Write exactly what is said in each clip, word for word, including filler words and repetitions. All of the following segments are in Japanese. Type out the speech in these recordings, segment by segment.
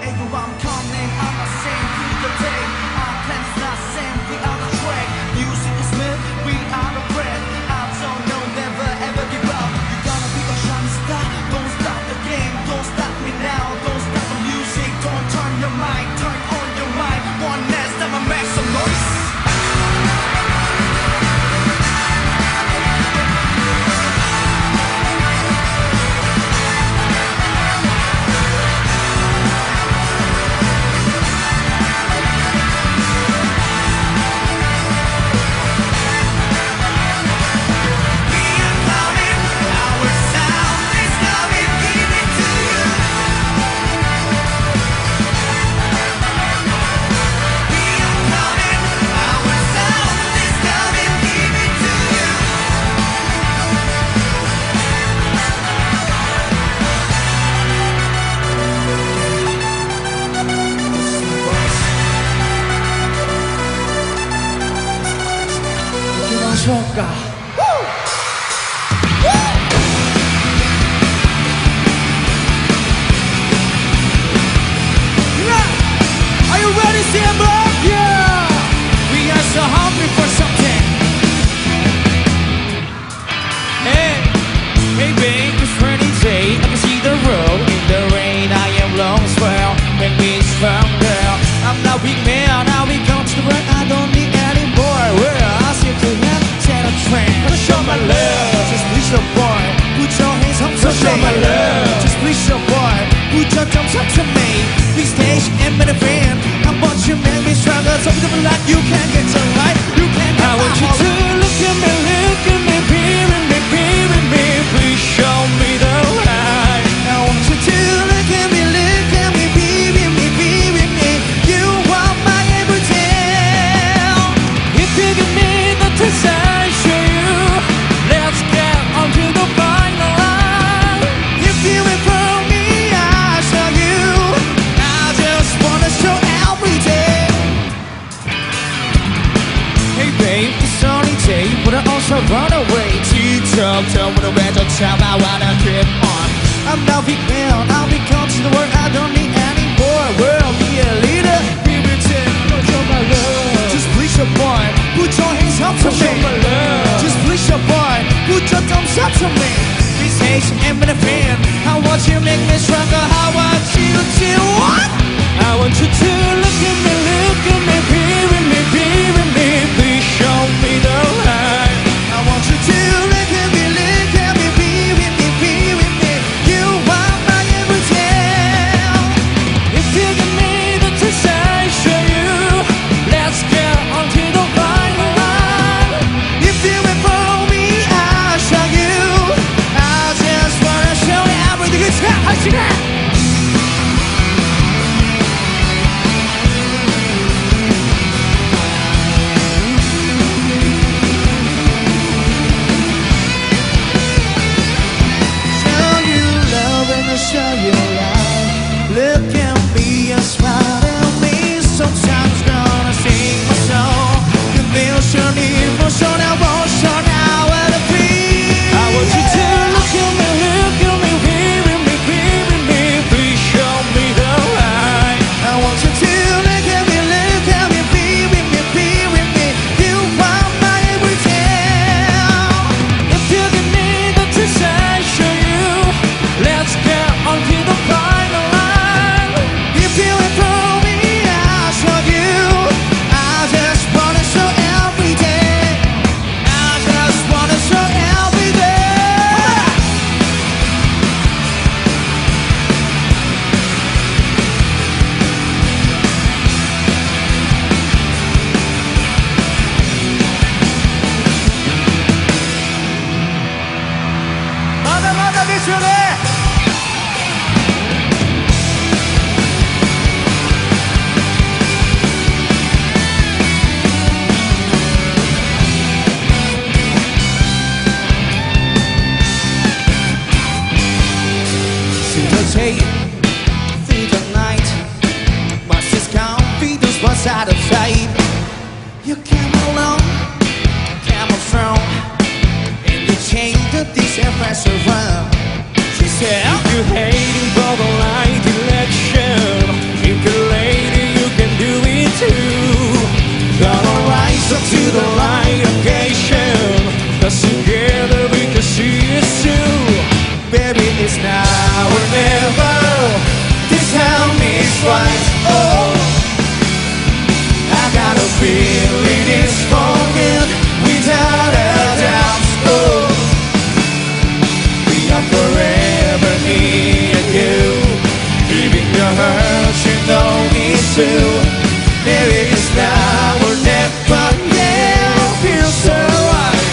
everyone coming, I'm not saying through the day. Our plans not same, we are the track. Music is myth, we are the bread. I don't know, never ever give up. You gotta be a shining star, don't stop the game, don't stop me now, don't stop the music, don't turn your mind, turn on your mind. One last time I make some noise. Are you ready, stand up? Yeah! We are so hungry for something. Hey, hey babe, it's rainy day. I can see the road in the rain. I am lost, well, when we found girl. I'm not weak man, now we come to the work. I don't need any more. Well, I seem to have set a trend. Gonna show my love, just please the boy. Put your hands up to show my love, just please the boy. Put your thumbs up to me. Big stage and met a friend. I want you make me stronger. Something like you can't get so right. You can't get I want you to look at me, look at me, be with me, be with me. Please show me the light. I want you to look at me, look at me, be with me, be with me. You are my everything. If you give me the taste I show you, let's get onto the final line. If you wait for me, I show you. I just wanna show everything. Hey babe, it's only day, but I also run away. T-top, tell me the way to tell I wanna keep on. I'm not big man, I'll become to the world. I don't need any more. World, be a leader, be written. Don't show my love. Just please your boy, put your hands up to me. Show my love. Just please your boy, put your thumbs up to me. This age ain't been a fan. I want you to make me stronger. I want you to what? I want you to look at me, look at me, be with me, be with me. Please show me the light. I want you to look at me, look at me, be with me, be with me. You are my everything. If you give me the taste I show you, let's get onto the final line. If you wait for me, I'll show you. I just wanna show everything. It's not I see that. Show you love. Look at me and smile at me. Sometimes gonna sing my song. Emotion, emotion, emotion, now at a free. I want you to look at me, look at me, be with me, be with me. Please show me the light. I want you to look at me, look at me, be with me, be with me. You are my everything. If you give me the taste I show you, let's get onto the final line. If you wait for me, I'll show you. I just wanna show everything. I just wanna show everything. Manda, manda, deixa eu ler. Through the night, but this confidence was out of sight. You came along, came from, and you changed the this around. She said, if you hate it for the light election, right. Oh, I got a feeling it's for good without a doubt. Oh, we are forever me and you. Even your hurt, you know it's true. Maybe it's now or never. Yeah, feels so right.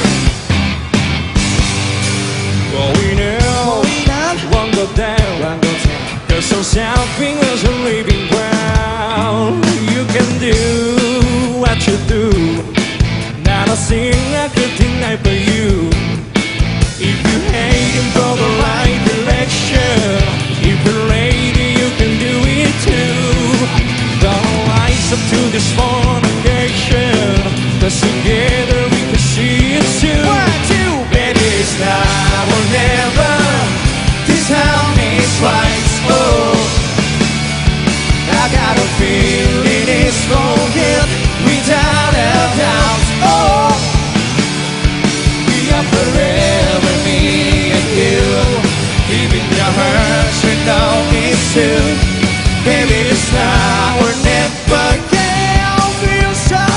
Going out, one go down, one go down. Cause so something was a living ground. You can do what you do. Not a thing I could deny for you. If you aim for the right direction, if you're lady, you can do it too. Don't rise up to this foundation. Cause together we can see it too. One, two, baby, it's now or never. This time is right. Oh, I got a feeling it's for good without a doubt. Oh, we are forever me and you. Even your hurts, you know it's true. Baby, it's now or never. Yeah, I feel so,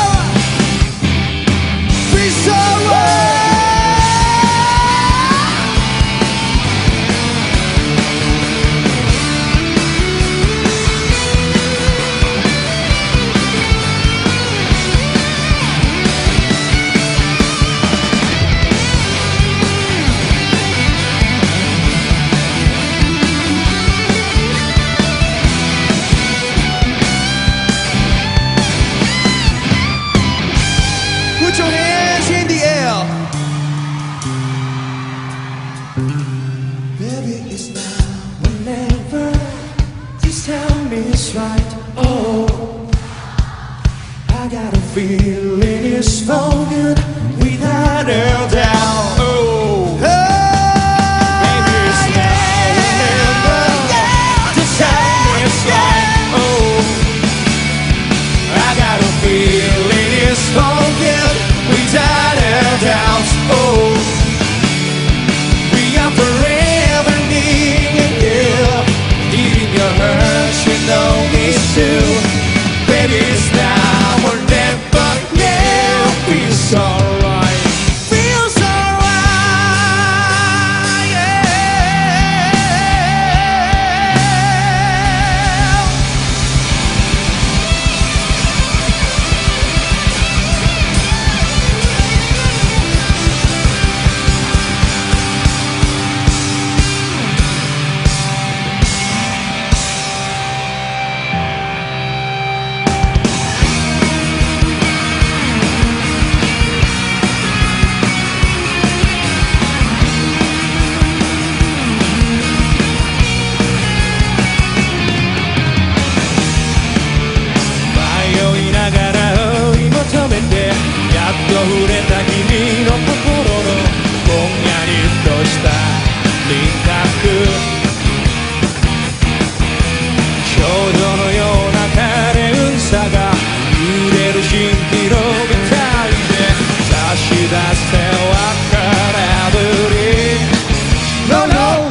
feel so right. Put your hands in the air. Baby, it's now or never. This time is right. Oh, I got a feeling it's for good without a doubt. Oh, baby, it's now or never. This time is right. Oh, I got a feeling it's for good without a doubt. Oh, we are forever me and you. Even your hurts, you know it's true. Baby, it's now or never. Yeah, feels alright. Feels alright. Yeah.迷いながら追い求めてやっと触れた君の心のぼんやりとした輪郭。少女のような可憐さが揺れる蜃気楼みたいで差し出せわからぶり No, no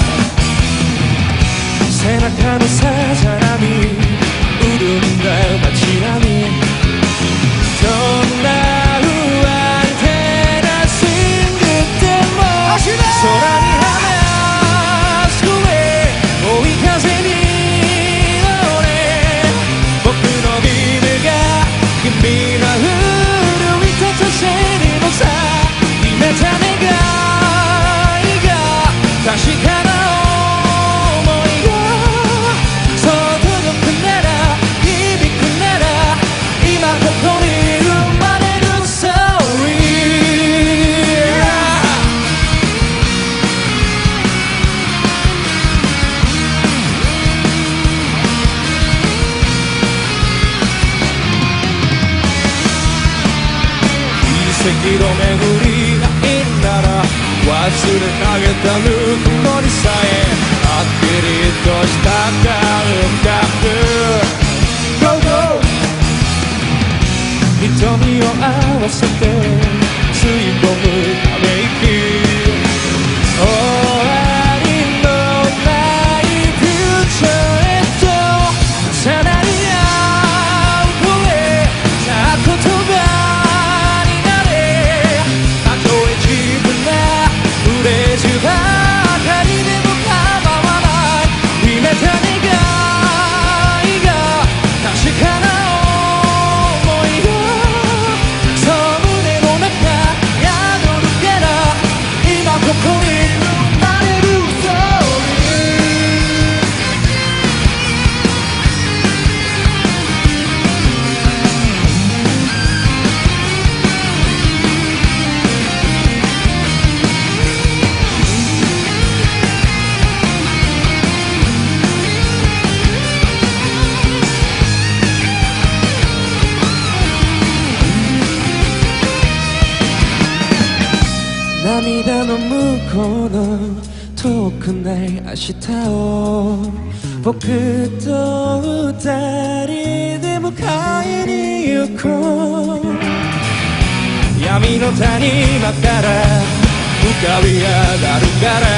背中のさざ波潤んだ街並みどんな不安定なシングでも空に放す声追い風に乗れ僕のビルが君の古いたたせにもさ決めた願いが確かな想いがそう届くなら響くなら今ここに生まれるストーリー奇跡の巡りがいいなら忘れかけたぬくもりさえはっきりとした感覚 Go go 瞳を合わせて吸い込むため息終わりのないフューチャーへとさらに涙の向こうの遠くない明日を僕と二人で迎えに行こう。闇の谷間から浮かび上がるから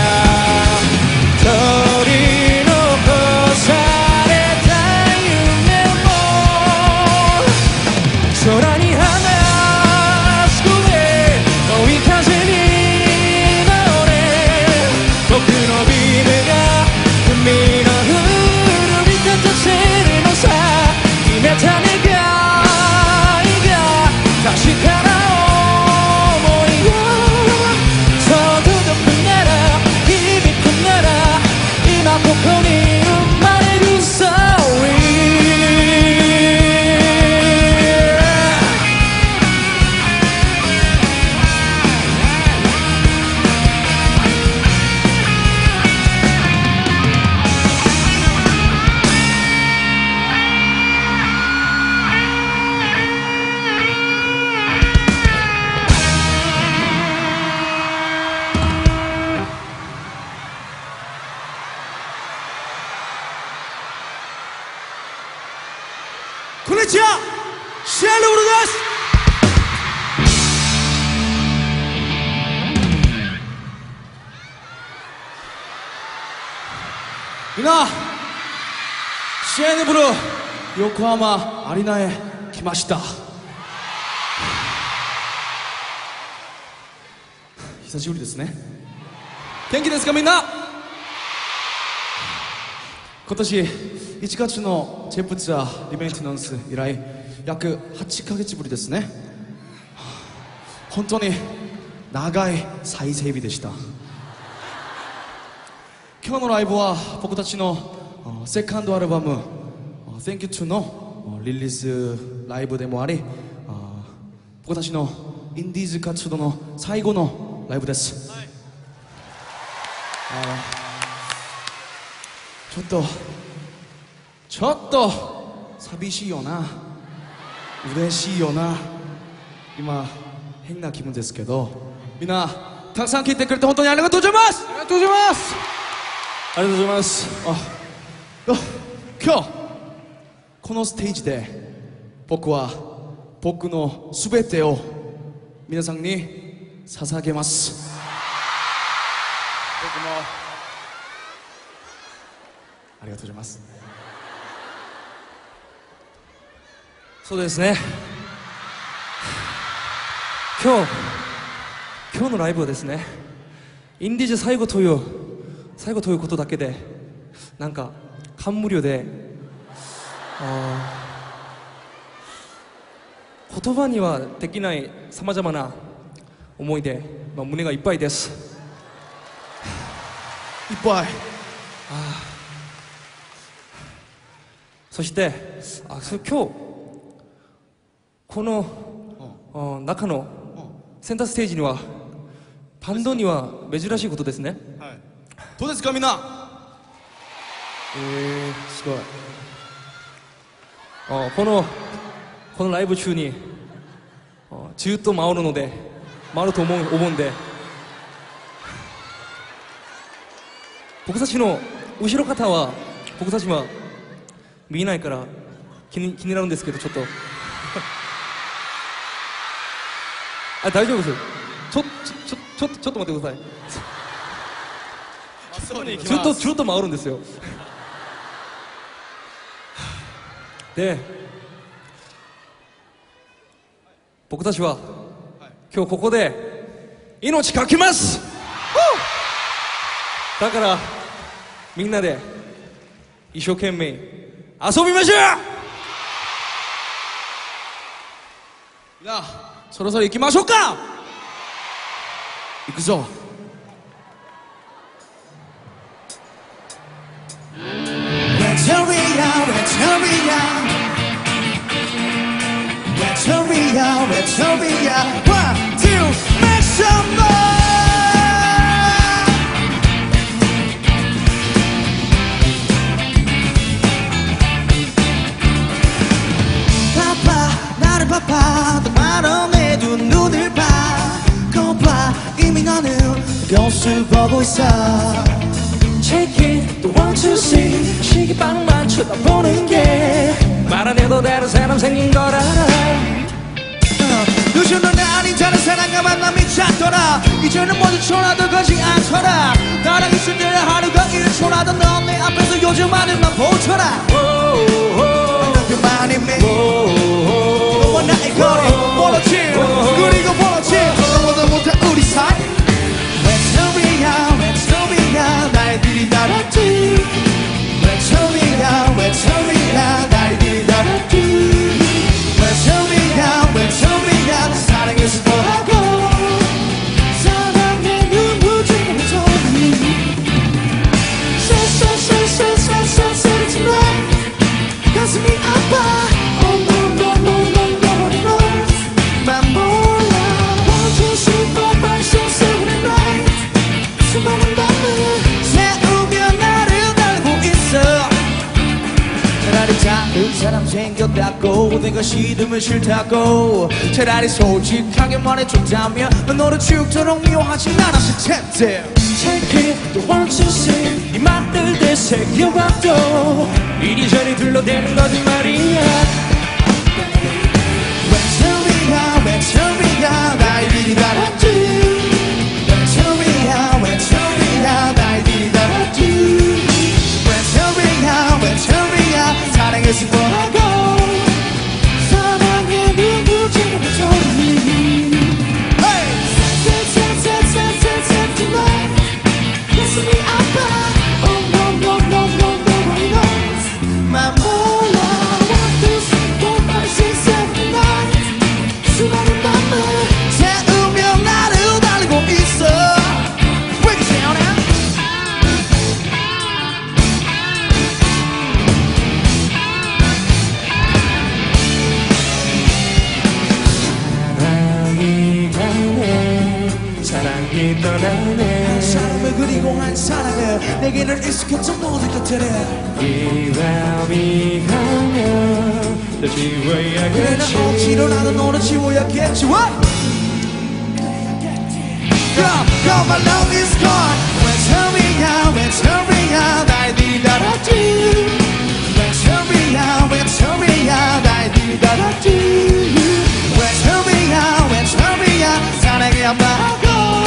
取り残された夢も空に放つ声追い風に乗れ僕のビームが海の風に立たせるのさ決めた願いが確かなここに生まれるストーリこんにちは、シェルウルです。みんな、シェーネブル横浜アリーナへ来ました。久しぶりですね。元気ですかみんな。今年いちがつのチェプツァーリメンテナンス以来約はちかげつぶりですね。本当に長い再整備でした。今日のライブは僕たちのセカンドアルバム「Thank You To」のリリースライブでもあり、僕たちのインディーズ活動の最後のライブです。はい、ちょっとちょっと寂しいよな、嬉しいよな、今変な気分ですけど、みんなたくさん聴いてくれて本当にありがとうございます。ありがとうございます。ありがとうございます。あ、今日このステージで僕は僕のすべてを皆さんに捧げます。僕もありがとうございます。そうですね、今日今日のライブはですね、インディーズ最後という最後ということだけでなんか感無量で、あ言葉にはできないさまざまな思いで、まあ、胸がいっぱいです。いっぱい。あそしてあそ今日この、うん、中のセンターステージにはバンドには珍しいことですね。はい、どうですかみんな。えー、すごい。あこのこのライブ中にずっと回るので回ると思う思うんで、僕たちの後ろ方は僕たちは見えないから気に気になるんですけど、ちょっとあ大丈夫です。ちょちょちょちょっとちょっと待ってください。ずっとずっと回るんですよ。で僕たちは今日ここで命かけます。だからみんなで一生懸命遊びましょう。なあそろそろ行きましょうか。行くぞ。Papa, 나를 봐봐 더 말아내준 눈을 봐. 거봐 이미 너는 모습 보고 있어 Check it, the one to see 시계방만 쳐다보는 게 말 안 해도 되는 사람 생긴 걸 알아 요즘 넌 아닌 다른 사람과 만남이 잦더라 이제는 모두 초라도 거지 않더라 나랑 있을 때 하루가 일 초라도 넌 내 앞에서 요즘 하늘만 보더라 그만이 미 너와 나의 거리 멀어짐 그리고 멀어짐 너보다 못한 우리 사이 외톨이야 외톨이야 날들이 달았지 외톨이야 외톨이야 날들이 달았지 외톨이야 외톨이야 사랑해서 떠나고 사랑의 눈부지는 소리 쎄쎄쎄쎄쎄쎄쎄 tonight 가슴이 아파 Oh no no no no nobody knows 난 몰라 One two three four five six seven and eight 수많은 밤을 새우며 나를 달고 있어 차라리 다른 사람 생겼다고 내가 싫으면 싫다고 차라리 솔직하게 말해줬다면 난 너를 죽도록 미워하진 않았을 텐데 Check it, the one to see 이 말을 되새겨봐도 이리저리 둘러대는 거짓말이야 외톨이야 외톨이야 날들이 달았지 외톨이야 외톨이야 날들이 달았지 외톨이야 외톨이야 사랑해서 떠나고 사랑의 눈부지는 소리 쎄쎄쎄쎄쎄쎄 tonight 가슴이 아파 Oh no no no no nobody knows 난 몰라 One two three four five six seven eight 수많은 밤을 새우며 나를 달고 있어 Break it down now 사랑이 가네 사랑이 떠나네 사람을 그리고 한 사랑을 내게는 익숙했던 모든 것들을 이 밤이 가면 너 그래 지워야겠지 난 억지로 나도 너를 지워야겠지 What? Girl, girl, my love is gone 외톨이야 외톨이야 날들이 달았지 외톨이야 외톨이야 날들이 달았지 외톨이야 외톨이야 사랑이 안 말고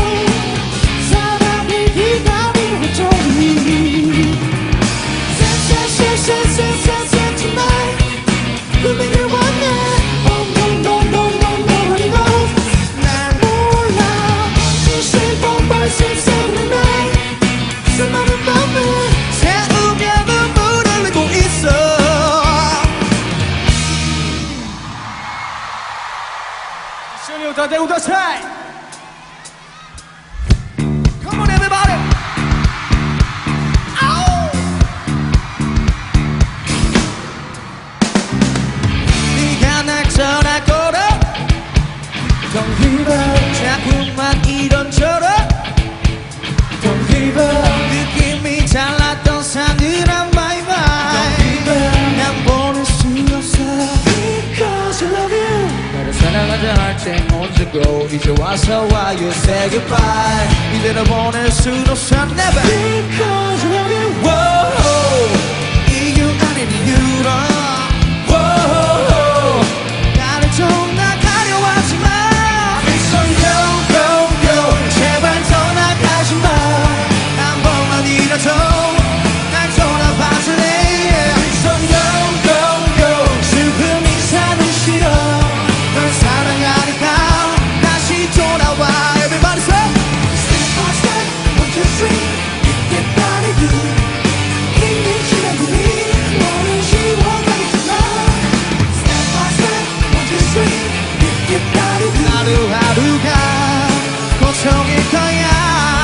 사랑이 기다리는 외톨이 쎄쎄쎄쎄쎄쎄 tonight 꿈을 원해 Oh no no no no nobody knows 난 몰라 One two three four five six seven and eight 수많은 밤을 새우며 눈물을 흘리고 있어 Show you the other side Come on everybody Ow! 네가 날 전화걸어 Don't give up 자꾸만 이런저런 Don't give up 느낌이 달랐던 사늘한 bye bye 난 보낼 수 없어 Because I love you 너를 사랑하자 할 땐 언제고 이제 와서 why you say goodbye 이대로 보낼 순 없어 never Because I love you Whoa 이유 아닌 이유로 Whoa 나를 좀 나가려 하지 마 Please don't go go go 제발 떠나가지 마 한 번만 이라도 날 돌아봐줄래 Please don't go go go 슬픔이 사는 싫어 널 사랑하니까 다시 돌아와 Everybody say Step by step, one two three Get down and do 힘이 지난 우리 너를 지워가겠구나 Step by step, one two three Get down and do 하루하루가 고통일 거야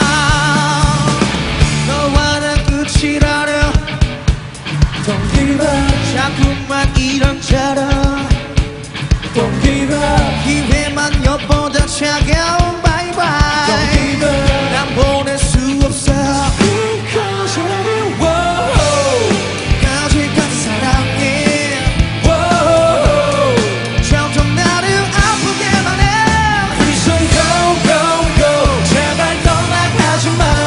너와 난 끝이라려 Don't give up 자꾸만 이런저런 Don't give up 기회만 엿보다 차가운 bye bye Don't give up 난 보낼 수 없어 Because I love you Whoa 까지까지 사랑해 Whoa 점점 나를 아프게만 해 Please don't go go go 제발 떠나가지 마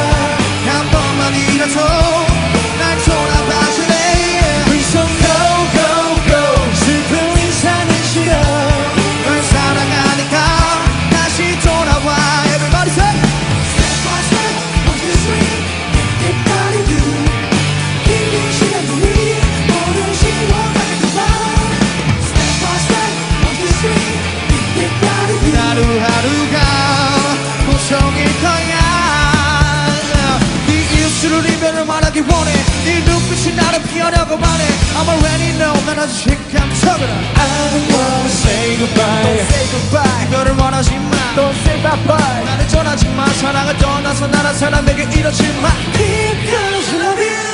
하려고 말해 I'm already know 난 아주 직감적으로 I don't wanna say goodbye Don't say goodbye 너를 원하지만 Don't say bye bye 나를 전하지마 사랑을 떠나서 나란 사람에게 이러지마 Because I love you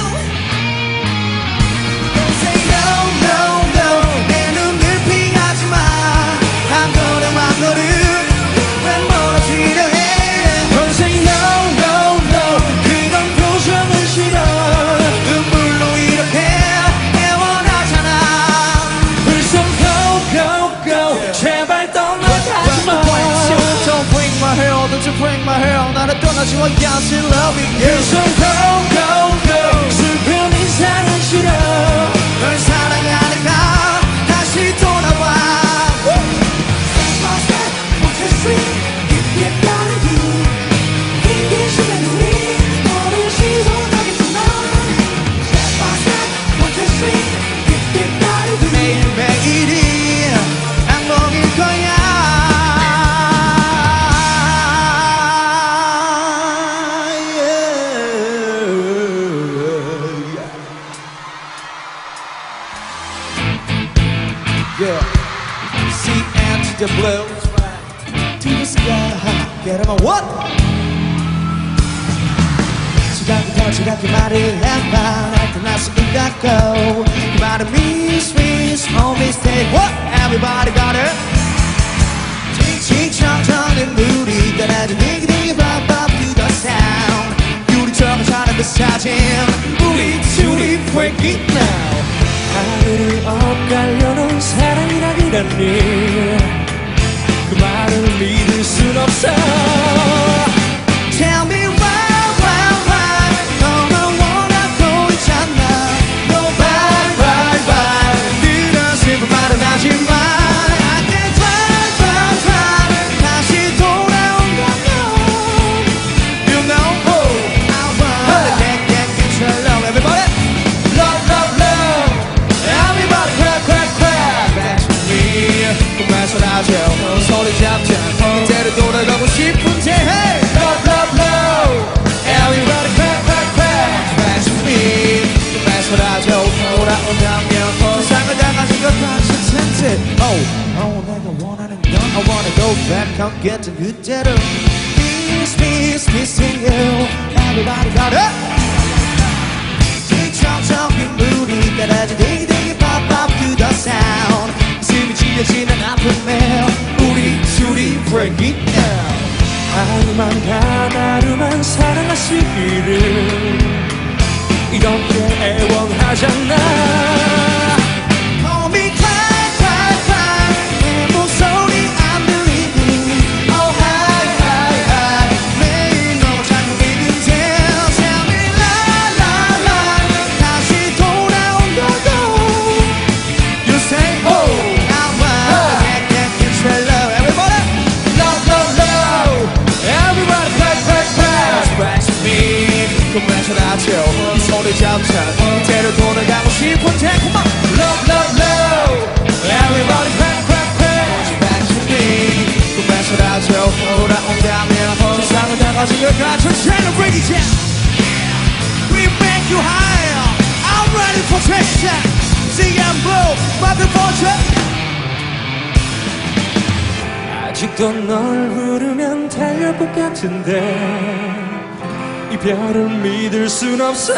Don't say no no no 내 눈을 피하지마 한 걸음 한 걸음 왜 멀어지려 해 Don't say no no no 그건 표정은 싫어 눈물로 이렇게 애원하잖아 벌써 go go go 제발 떠나가지마 Don't break my hair don't you break my hair 나를 떠나지마 yes I love you 벌써 go go go 슬픈 인사는 싫어 널 사랑하니까 다시 돌아와 Step by step on the street 깊게 빠르게 긴긴 시간이 너를 시선하겠지만 Step by step on the street 깊게 빠르게 매일매일이 악몽일 거야 Yeah, sea and to the blue, to the sky. Get him on what? 시간부터 지각이 말을 해봐 나타날 수 있다고 그 말은 miss, miss, no mistake. What? Everybody got it? 칭칭청청은 물이 떠나지 딩딩이 pop to the sound 유리처럼 사는 그 사진 우리 둘이 break it now 하늘을 엇갈려놓은 사랑이라기라니 그 말을 믿을 순 없어 Tell me why, why, why 너만 원하고 있잖아 No bye, bye, bye 그런 슬픈 말은 하지마 I can try, try, try 다시 돌아온다면 You know who I want Get, get, get your love Everybody Love, love, love Everybody clap, clap, clap Back to me 꿈만 쏟아져 손을 잡자 그때로 돌아가고 싶은데 Hey Love, love, love Everybody clap, clap, clap Back to me 꿈만 쏟아져 돌아온다면 세상을 다 가진 것 같을 텐데 Oh, oh 내가 원하는 건 I wanna go back and get to 그대로 Miss, miss, missing you Everybody got it 칭청청긴 물이 따라진 딩딩이 pop up to the sound 숨이 지어지는 아픔에 우리 둘이 break it now 하루만 단 하루만 사랑하시기를 이렇게 애원하잖아 Call me cry, cry, cry 내 목소리 안 들리니 Oh hi, hi, hi 매일 너 자꾸 믿는데 Tell me lie, lie, lie 다시 돌아온다고 You say oh I want Get, get, get your love Everybody Love, love, love Everybody clap, clap, clap Back to me 꿈만 쏟아져 이 손을 잡자 그때로 돌아가고 싶은데 Come on Love, love, love Everybody clap, clap, clap Back to me 꿈만 쏟아져 돌아온다면 세상을 다 가진 것 같은 Celebrate it We make you higher I'm ready for traction See I'm blue Bobby Fortune 아직도 널 부르면 달려올 것 같은데 이별을 믿을 순 없어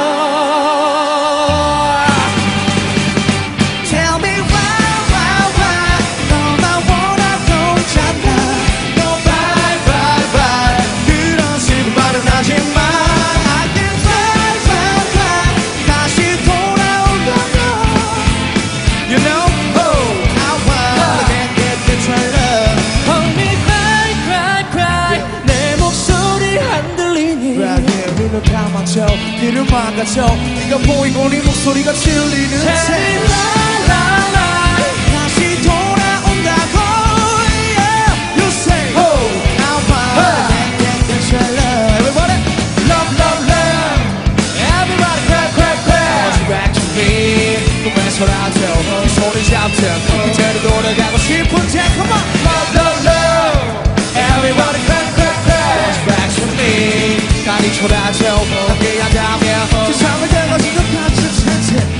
Tell me why, why, why 너만 원하고 있잖아 No bye, bye, bye 그런 슬픈 말은 하지마 I can try, try, try 다시 돌아온다면 You know who I want Get, get, get your love Hold me cry, cry, cry 내 목소리 안 들리니 Right here 눈을 감아줘 길을 막아줘 네가 보이고 네 목소리가 들리는 새 다시 돌아온다고 yeah. You say oh I want Get, get, get your love Everybody Love, love, love Everybody clap, clap, clap Back to me 꿈에 쏟아져 이 손을 잡자 그때로 돌아가고 싶은데 Come on Love, love, love Everybody clap, clap, clap Back to me 달이 쏟아져 함께한다면 세상을 다 가진 것 같은 센스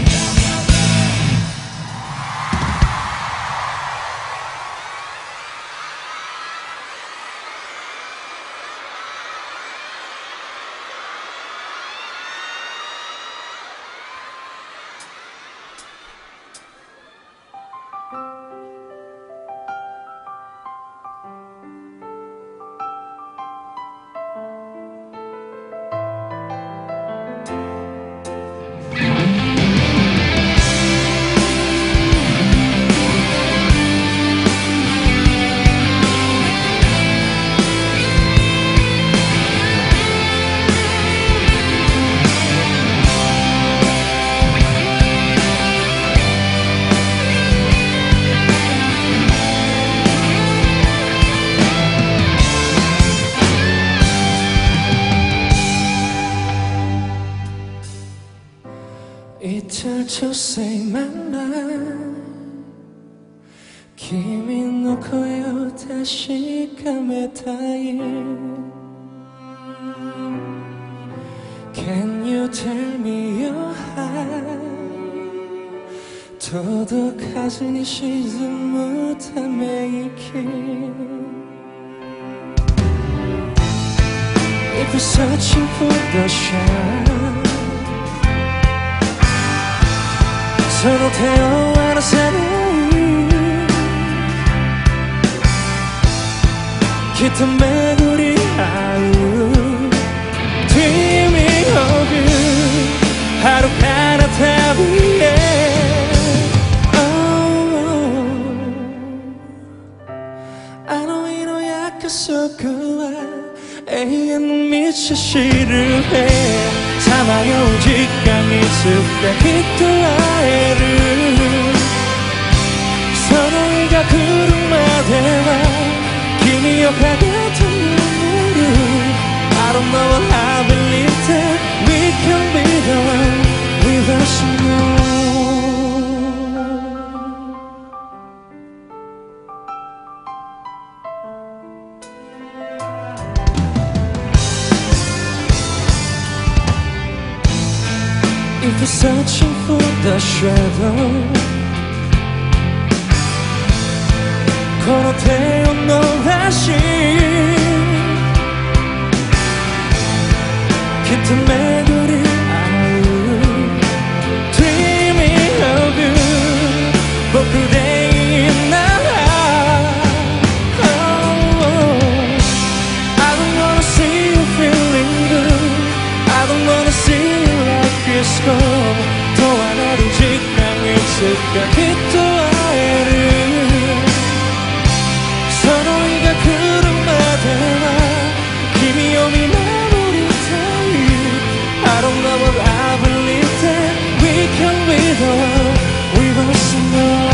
이틀 to say my mind 君の声を確かめたい Can you tell me your heart 届かずに沈むため息 If you're searching for the shine その手を離さないきっと巡り合う Dreaming of you 遥かな旅へ oh, あの日の約束は永遠の道しるべさまよう時間いつかきっと会えるその日が来るまでは君を陰と守る I don't know what I believe that we can be the one with us now If you're searching for the shadow この手を伸ばしきっと巡り合う Dreaming of you 僕でいいなら oh, I don't wanna see you feeling good I don't wanna see you like this go 永遠の時間いつかきっと会えるその日が来るまでは君を見守りたい I don't know what I believe that we can be the one we must know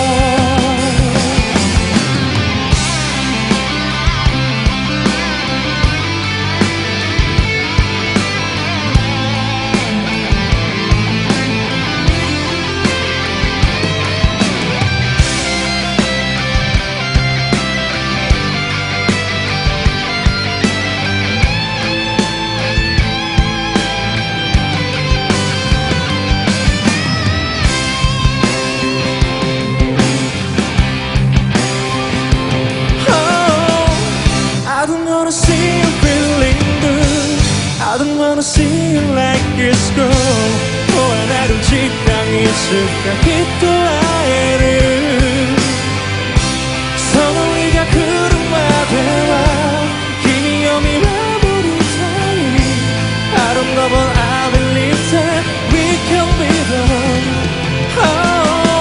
I don't wanna see you like this girl 終わらる時間いつかきっと会えるその日が来るまでは君を見守りたい I don't know but I believe that we can be the one oh.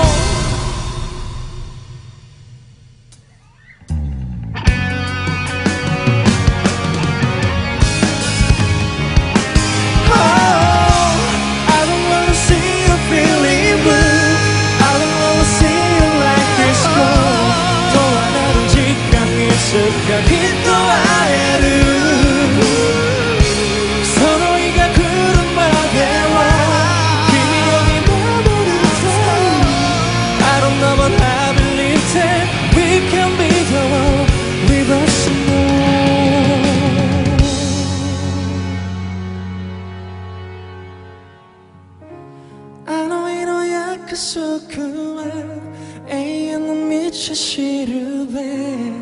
きっと会えるその日が来るまでは君を見守りたい I don't know but I believe that we can be the one we must know あの日の約束は永遠の道しるべ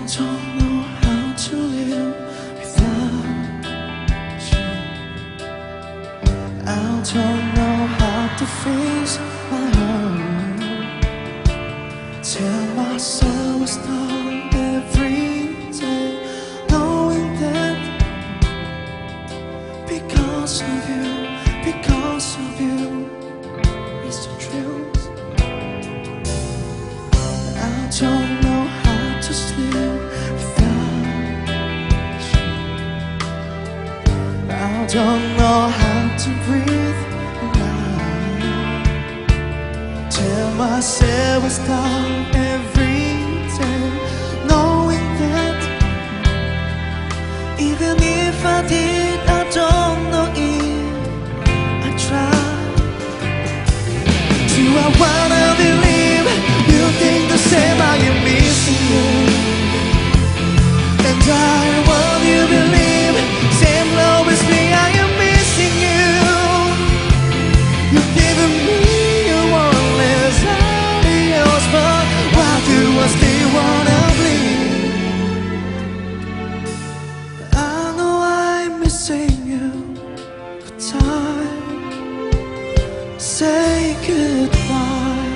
don't know how to live without you. I don't know how to face my own. Tell myself I start every day, knowing that because of you, because of you, it's the truth. I don't know how to sleep without you. I don't know how to breathe without. Tell myself I start every day, knowing that even if I did, I don't know if I tried. Do I wanna believe you think the same? I am missing you, and I want you to believe same love as me. I am missing you. You've given me your one less adios, but why do I still wanna bleed? I know I'm missing you. Good time, say goodbye.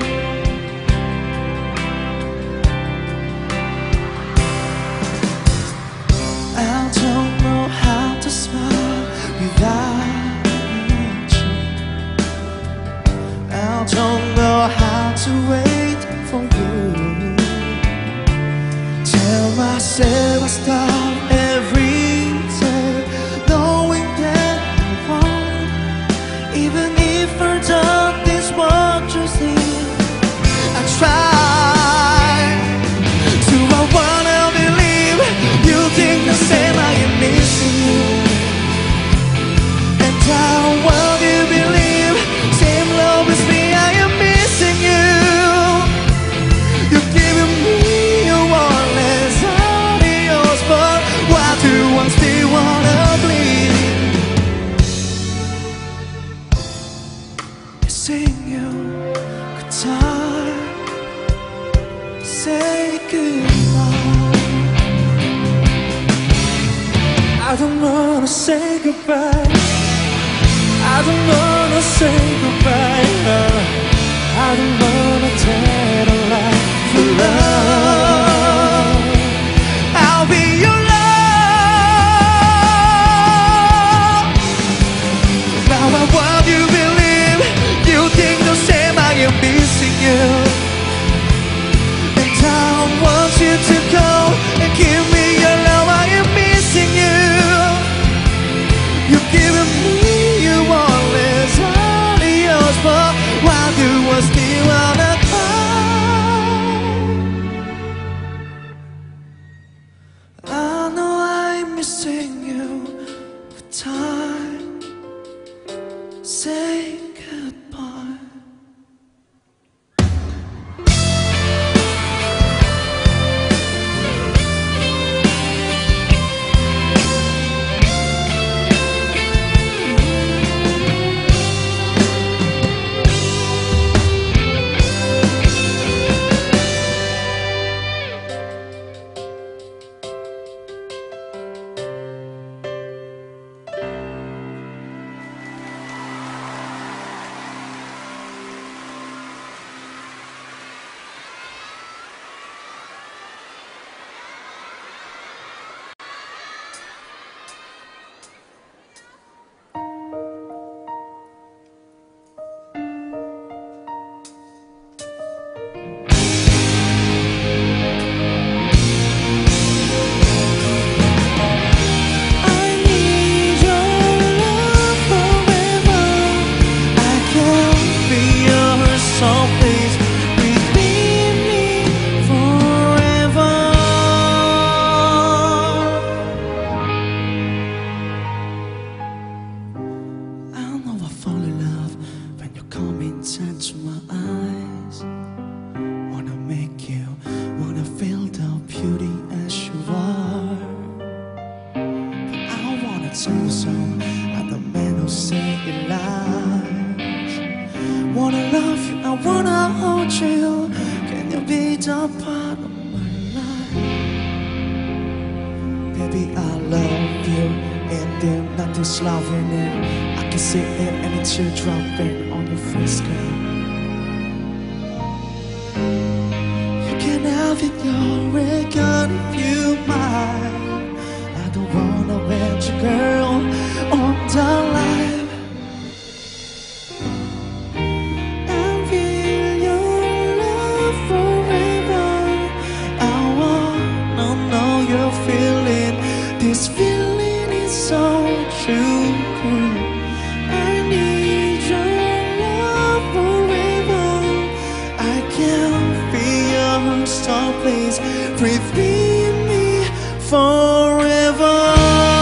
I don't know how to smile without you. I don't know how to wait for you. Tell myself I start every day, knowing that I won't. Even if I don't, this won't just leave. I try. Do I wanna believe you think the same? I am missing you, and I want you to believe same love as me. I am missing you. You've given me your one less adios, but why do I still wanna bleed? Missing you. Good time, say goodbye. I don't wanna say goodbye. I don't wanna say goodbye. I don't wanna tell a lie for love. I'll be your love. Now I want you to believe you think the same. I am missing you, and I want you to go and give me your love. I am missing you. You've given me your one less adios, but why do I still wanna cry? I know I'm missing you. Good time, say goodbye. sing a song. I'm the man who say it lies. Wanna love you, I wanna hold you. Can you be the part of my life? just loving it. I can see it and it's you dropping on your face, girl. You can have it your way, God, if you mind. I don't wanna bet you, girl, on the line. I feel your love forever. I wanna know you're feeling this feeling is so true. I need your love forever. I can feel your star, please breathe in me forever.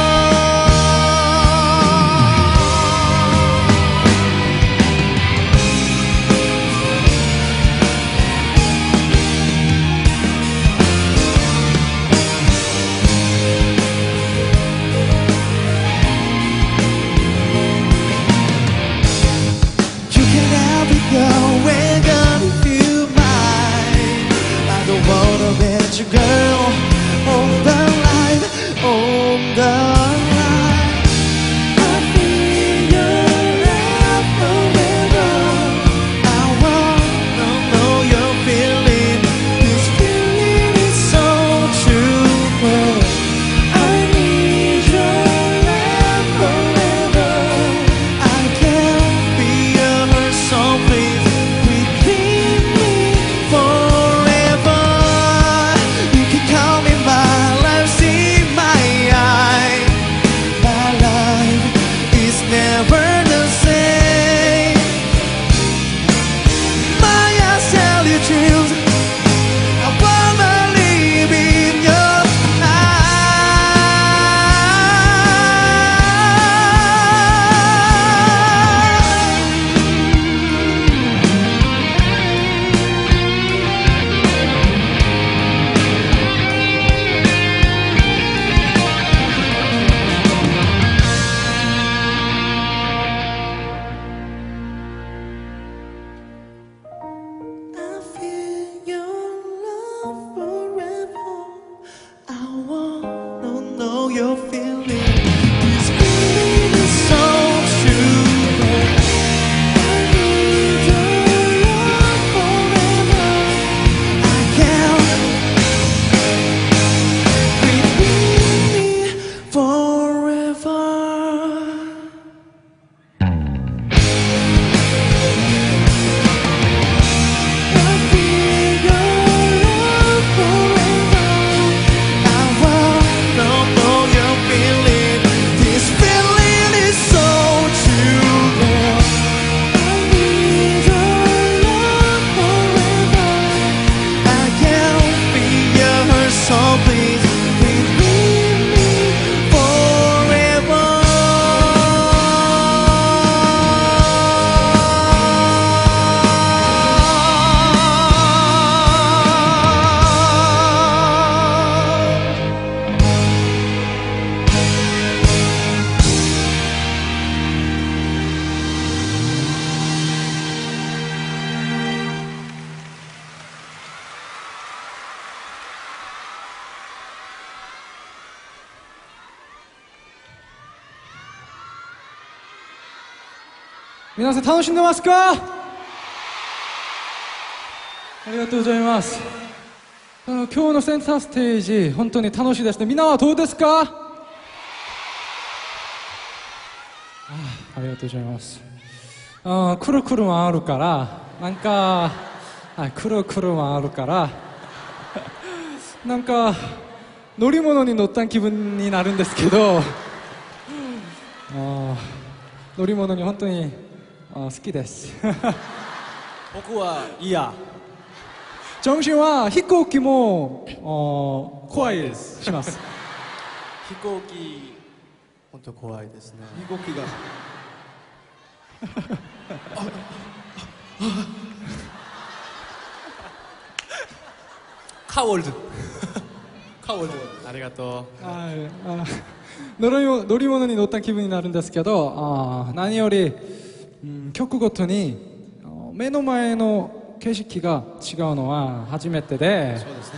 Girl, on the line, on the line. I feel your love forever. I wanna know you're feeling this feeling is so true. I need your love forever. I can't be your soul, please repeat me forever. Call me my life, see my eye. My life is never the same. My eyes tell you truth. I wanna live in your you're feeling this feeling is so true. I need your love forever. I can't breathe in me forever. I feel your love forever. I wanna know you're feeling this feeling is so true, girl. I need your love forever. I can't be your soul, please breathe in me forever. 皆さん楽しんでますか？ありがとうございます。あの今日のセンターステージ本当に楽しいですね。みんなはどうですか？あありがとうございます。あくるくる回るからなんかあくるくる回るからなんか乗り物に乗った気分になるんですけどあ乗り物に本当にあ好きです僕はいやジョンシンは飛行機も怖いですします飛行機本当怖いですね。 飛行機がカウォルドカウォルドありがとう。 はいあ乗り物乗り物に乗った気分になるんですけどあ何より、うん、曲ごとに目の前の景色が違うのは初めてでそうですね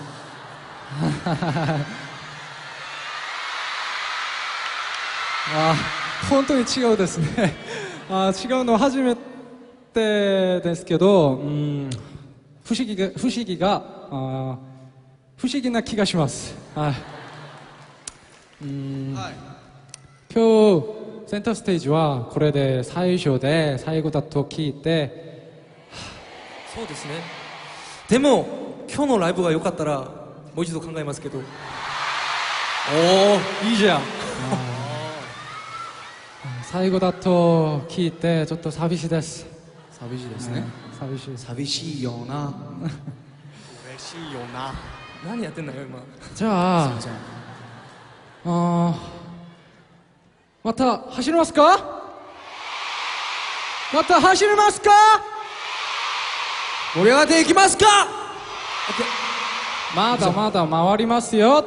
あ本当に違うですね。あ、違うのは初めてですけど、うん、不思議が不思議があ不思議な気がします。はい。うん、はい、今日センターステージはこれで最初で最後だと聞いて、 そうですね。でも今日のライブが良かったらもう一度考えますけど。おお、いいじゃん。最後だと聞いてちょっと寂しいです。 寂しいですね、ね、 寂しい寂しいよな嬉しいよな。何やってんだよ今。 じゃああまた走りますか。また走りますか。 盛り上がっていきますか。 まだまだ回りますよ。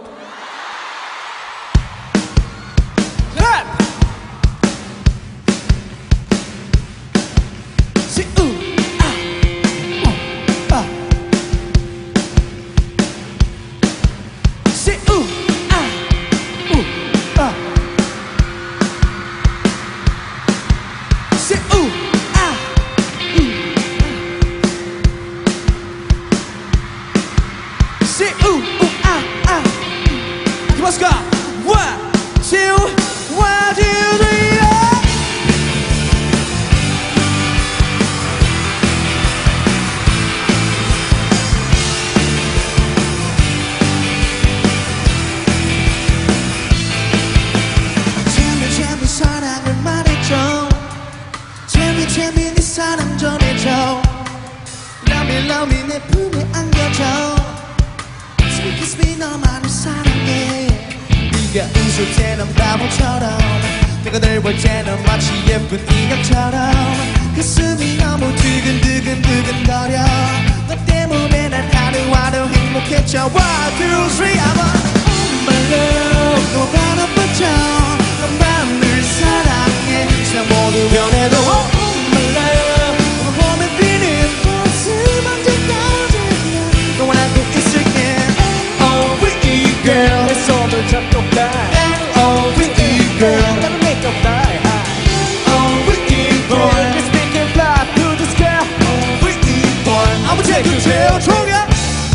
웃을 때는 바보처럼 내가 늘 볼 때는 마치 예쁜 인형처럼 가슴이 너무 두근두근두근거려 너 때문에 난 하루하루 행복해져 One, two, three, I'm on my love 너가 나빠져 너만 늘 사랑해 진짜 모두 변해도 On my love 너가 보면 비는 모습 언제까지나 너와 나도 있을게 Oh, we girl 내 손을 잡고 fly Girl, never make a fly high. Oh, we eat boy. Let's make it fly to the sky. Oh, we eat boy. I'ma take you to Troya.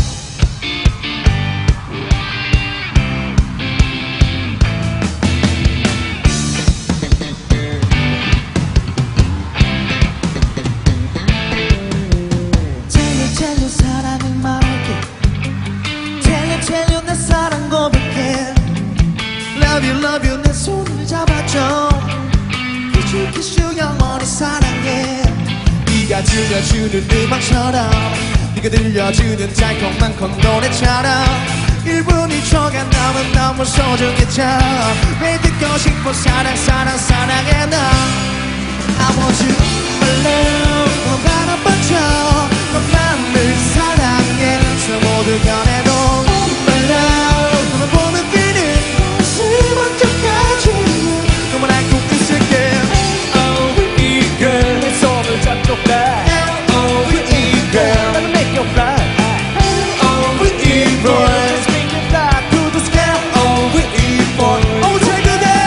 Tell you, tell you 사랑을 말할게. Tell you, tell you 내 사랑 고백해. Love you, love you 내 손을 잡아줘 Kiss you, kiss you 영원히 사랑해 네가 들려주는 음악처럼 네가 들려주는 달콤한 콧노래처럼 일 분 이 초가 너무 너무 소중해져 매일 듣고 싶어 사랑 사랑 사랑해 너 I want you, my love 너가 나빠져 너만 늘 사랑해 저 모두 변해도 my love 너만 보면 뛰는 언제까지 너만 알고 있을게 Oh, we eat girl 내 손을 잡고 fly Oh, we eat girl Let me make you fly Oh, we eat boy Let's make you fly to the sky Oh, we eat boy Oh, take it there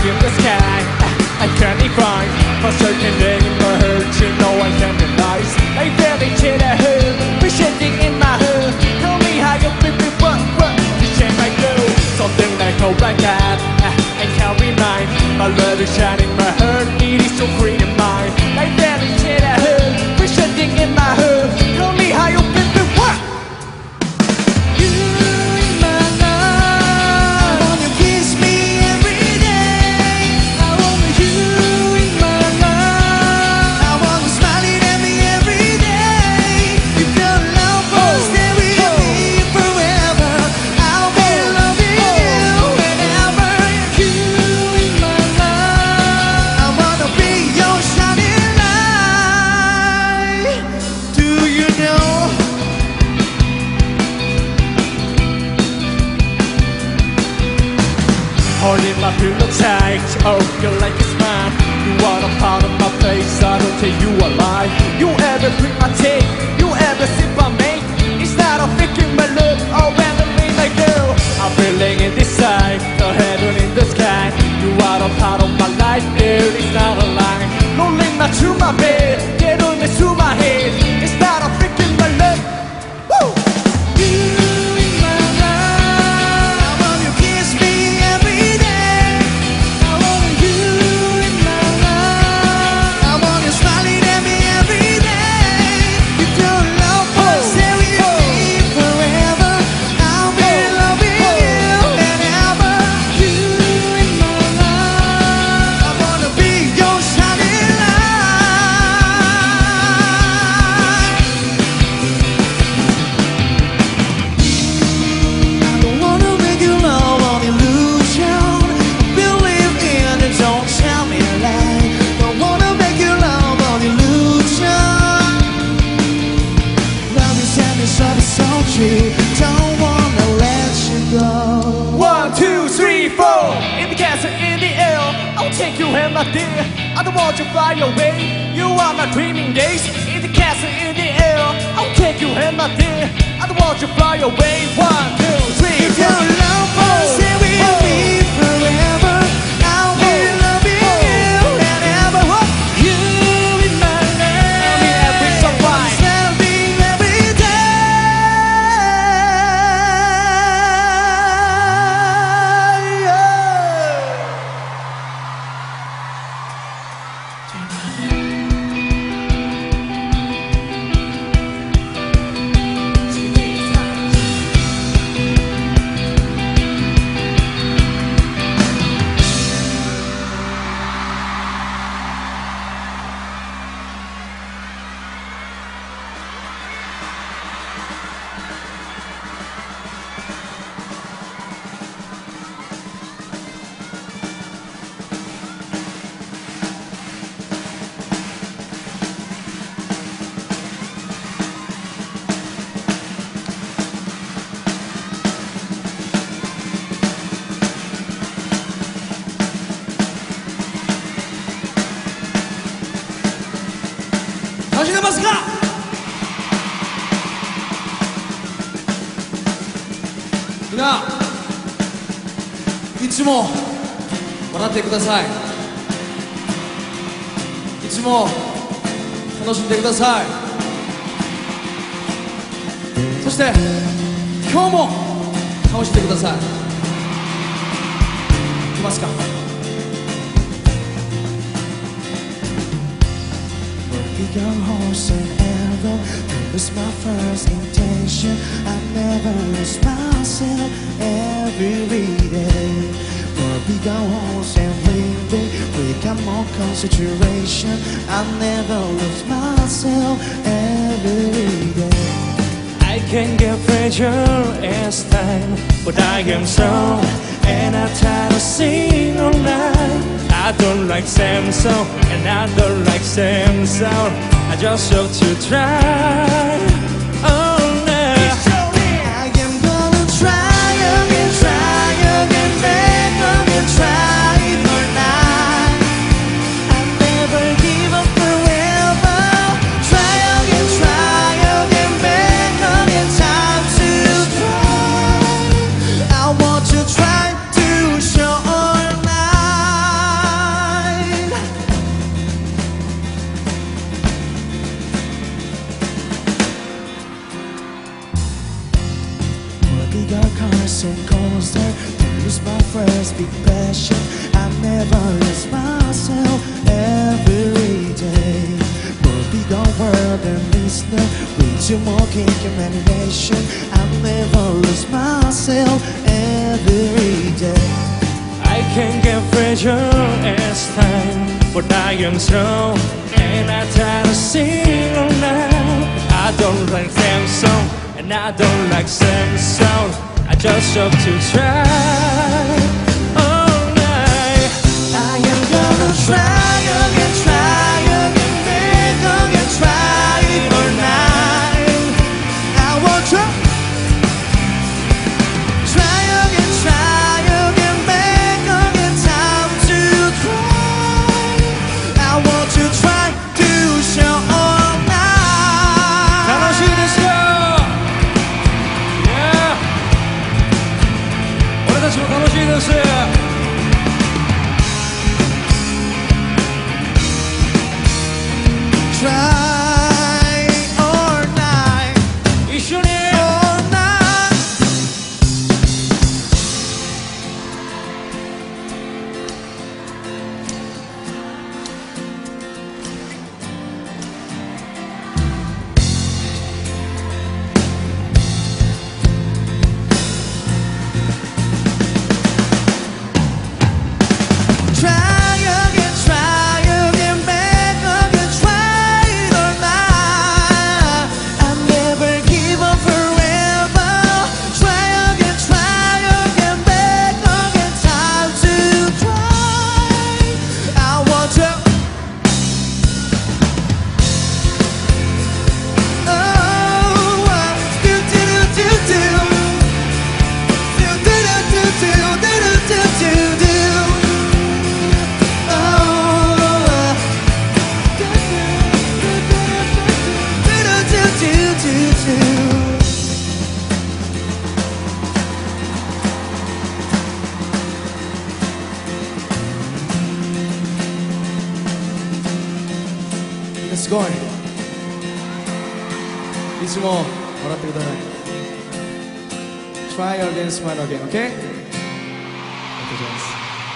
in the sky. I can't define for certain day in my heart. You know I can't deny. Like feeling to the hood, appreciating in my hood. Tell me how you feel, feel what, what you change my glow. Something like hope like that. I can't remind. My love is shining in my heart. It is so free in mine. Like feeling to the hood, appreciating in my hood. Tell me how you feel, feel what. You in my life. I want you kiss me every day. I want you in my life. I want you smiling at me every day. If your love will stay with me forever, I'll be loving you whenever. You in my life. I wanna be your shining light. Do you know? Holding my pillow tight, oh, you're like a smile. You are a part of my face, I don't tell you a lie. You ever prick my tape, you ever sip my mate. It's not a faking my love, oh, randomly like girl. I'm feeling in this side, the heaven in the sky. You are a part of my life, girl, it's not a lie. Rolling my to my bed, get on me to my head. It's not a faking my love, woo! You in my life. I want you kiss me every day. I want you in my life. I want you smiling at me every day. If your love will stay with me forever, I'll be loving you whenever. You in my life. I wanna be your shining light. I don't wanna make you love on illusion. Believe in it, don't tell me a lie. Don't wanna make you love on illusion. Love you set me so so true. Don't wanna let you go. One, two, three, four. In the castle, in the air, I'll take you hand, my dear. I don't want you fly away. You are my dreaming days. In the castle, in the air, I'll take you hand, my dear. I don't want you fly away. One, two, three, If your four. love will stay with me forever, I'll be loving you whenever. You in my life. Tell me every song right. Standing every みんな、いつも笑ってください。いつも楽しんでください。そして今日も楽しんでください。いきますか。 Begun horse and arrow. That was my first intention. I never lose myself every day. For begun horse and breathing, we got more concentration. I never lose myself every day. I can get pleasure as time, but I am strong and I try to sing all night. I don't like same song and I don't like same sound. I just have to try. Oh no. I am gonna try again, try again, make again, try for night. I never give up forever. Try again, try again, make again, time to try. I want to try to show now. speak passion. I never lose myself every day. More bigger world than listener, way too more kick imagination. I never lose myself every day. I can get pressure as time, but I am strong and I try to sing all night. I don't like them song and I don't like them sound. I just have to try all night. I am gonna try again, try again, beg again, try it all night. I will try, try again, try again, beg again, time to try. I want to try to show all night. 楽しいですよ。Yeah. 俺たちも楽しいです。 Try all night, 一緒に all night. Try again, try again, beg again, try it all night. I never give up forever. Try again, try again, beg again, time to try. I want to. Oh, do do do do do do do do do do do do. Let's go. いつも笑ってください。Try again, smile again, okay? ありがとうございます。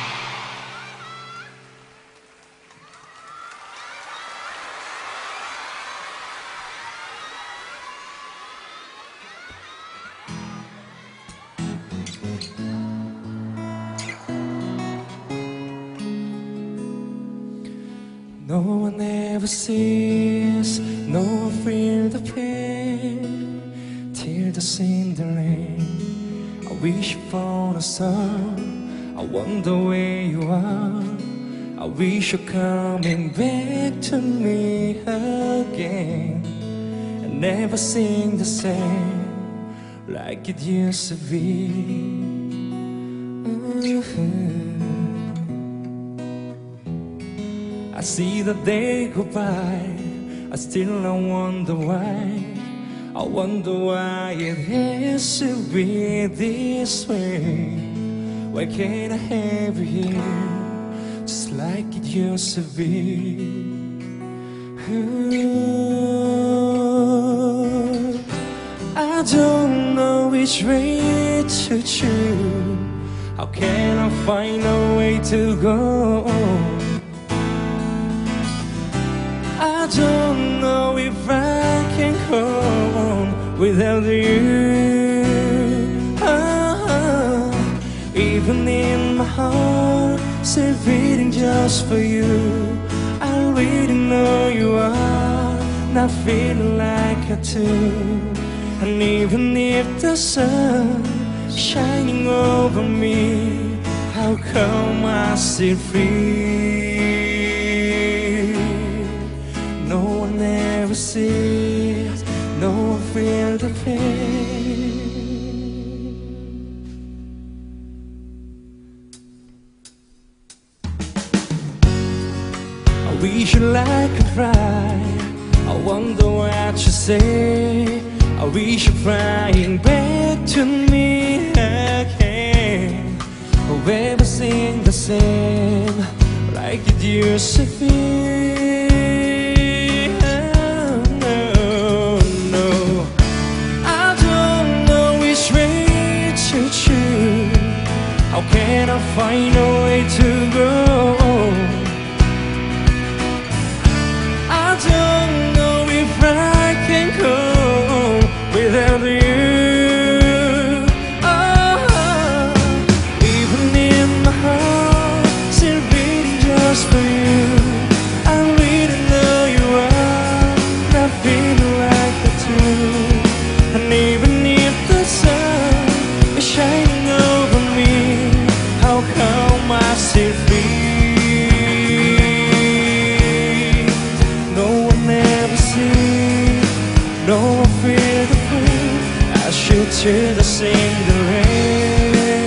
No one ever sees, no one feels the pain till the in the rain. I wish upon a star, I wonder where you are. I wish you're coming back to me again. I never sing the same like it used to be. Mm-hmm. I see the day go by, I still I wonder why. I wonder why it has to be this way. Why can't I have you here, just like it used to be? Ooh, I don't know which way to choose. How can I find a way to go? I don't know if I can go on without you. Ah, even in my heart, still beating just for you. I really know you are not feeling like I do. And even if the sun shining over me, how come I still feel? No one ever sees, no one feels the pain. I wish you like a cry, I wonder what you say. I wish you're flying back to me again. Whoever sing the same like it used to be. How can I find a way to go. I don't know if I can go without you. Oh, even in my heart, still beating just for you. I really know you are not feeling like the two. And even if the sun is shining over me, how come I still feel? No one ever sees, no one feels the pain. I should hear the sing the rain.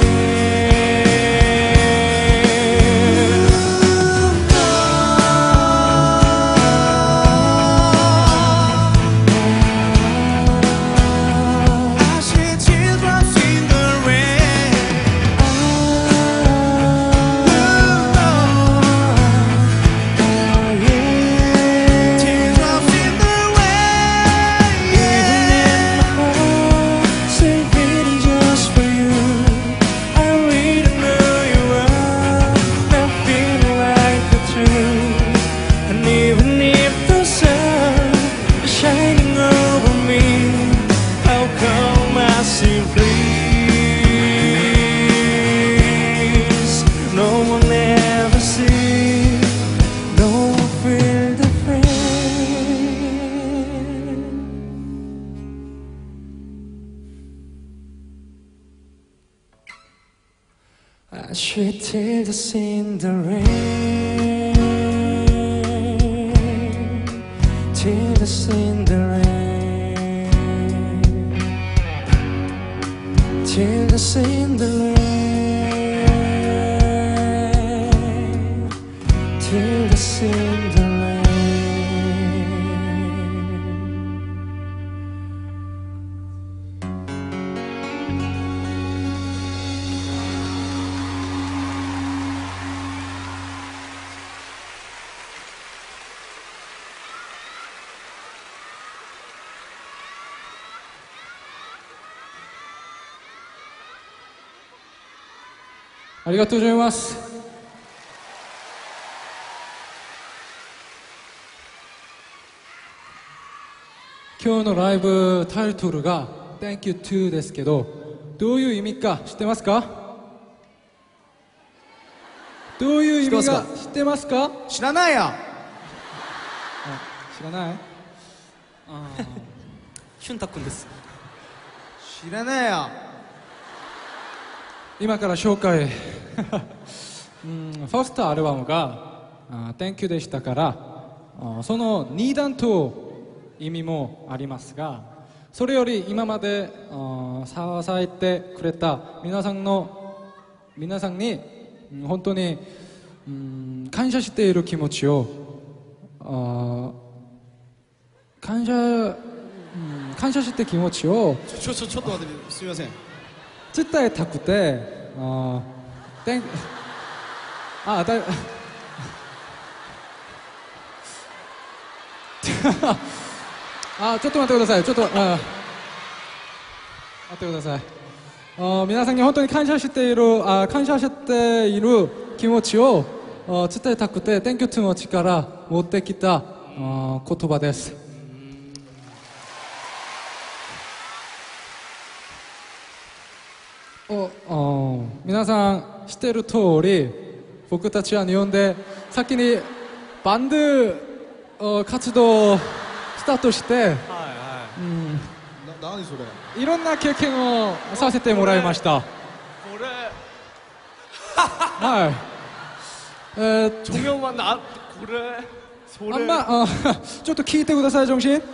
I should tear this in the rain, tear this in the rain, tear this in the rain, tear this in the rain. ありがとうございます。今日のライブタイトルが Thank you to ですけど、どういう意味か知ってますか？どういう意味か知ってますか？ 知らないよ。 知らない？ 俊太くんです。 知らないよ。 今から紹介うん、ファーストアルバムがあ Thank you でしたからあそのに段と意味もありますが、それより今まであ支えてくれた皆さんの皆さんに本当に、うん、感謝している気持ちをあ感謝、うん、感謝して気持ちをちょちょちょっと待って、すみません。 伝えたくて、あー、あ、だあ、ちょっと待ってください。ちょっと、あ、待ってください。あ、皆さんに本当に感謝している、あ、感謝している気持ちをあ伝えたくて、Thank you to の力持ってきたあ言葉です。お皆さん知っている通り、僕たちは日本で先にバンド活動をスタートして、はいはい、うん、 な何それ、 いろんな経験をさせてもらいました。これはい、えー、 정영만나그래それあんまあちょっと聞いてください、정신。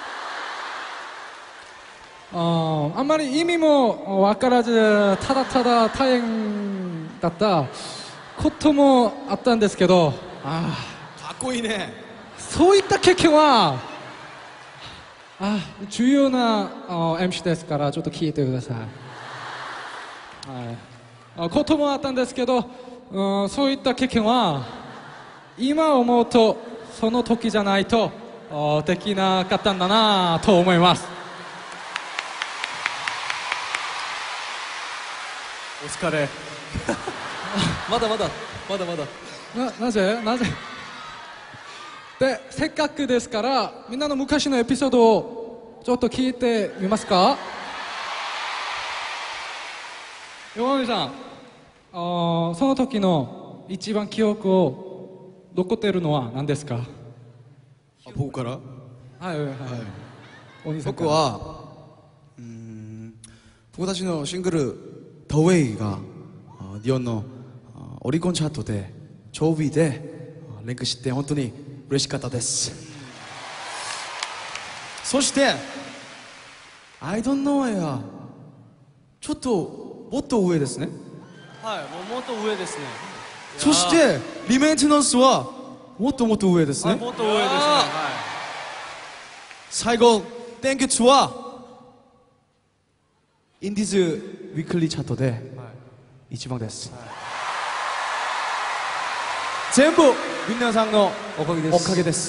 あ, あんまり意味も分からず、ただただ大変だったこともあったんですけど、あかっこいいね。 そういった経験はあ重要なあ エムシー ですから、ちょっと聞いてください。はい、こともあったんですけど、うん、そういった経験は今思うとその時じゃないとできなかったんだなと思います。 お疲れ。 まだまだまだまだななぜなぜでせっかくですからみんなの昔のエピソードをちょっと聞いてみますか。山上さん、あーその時の一番記憶を残っているのは何ですか。 僕からはいはいはい、お兄さんから。 僕はうーん僕たちのシングル「The Way」があ日本のあオリコンチャートで上位であランクして本当に嬉しかったです。そして「I don't know」やちょっともっと上ですね。 はいもうもっと上ですね。 そして「リメンテナンス」はもっともっと上ですね。 もっと上ですね。は最後「Thank You」はインディーズウィークリーチャートで一番です、全部皆さんのおかげですおかげです。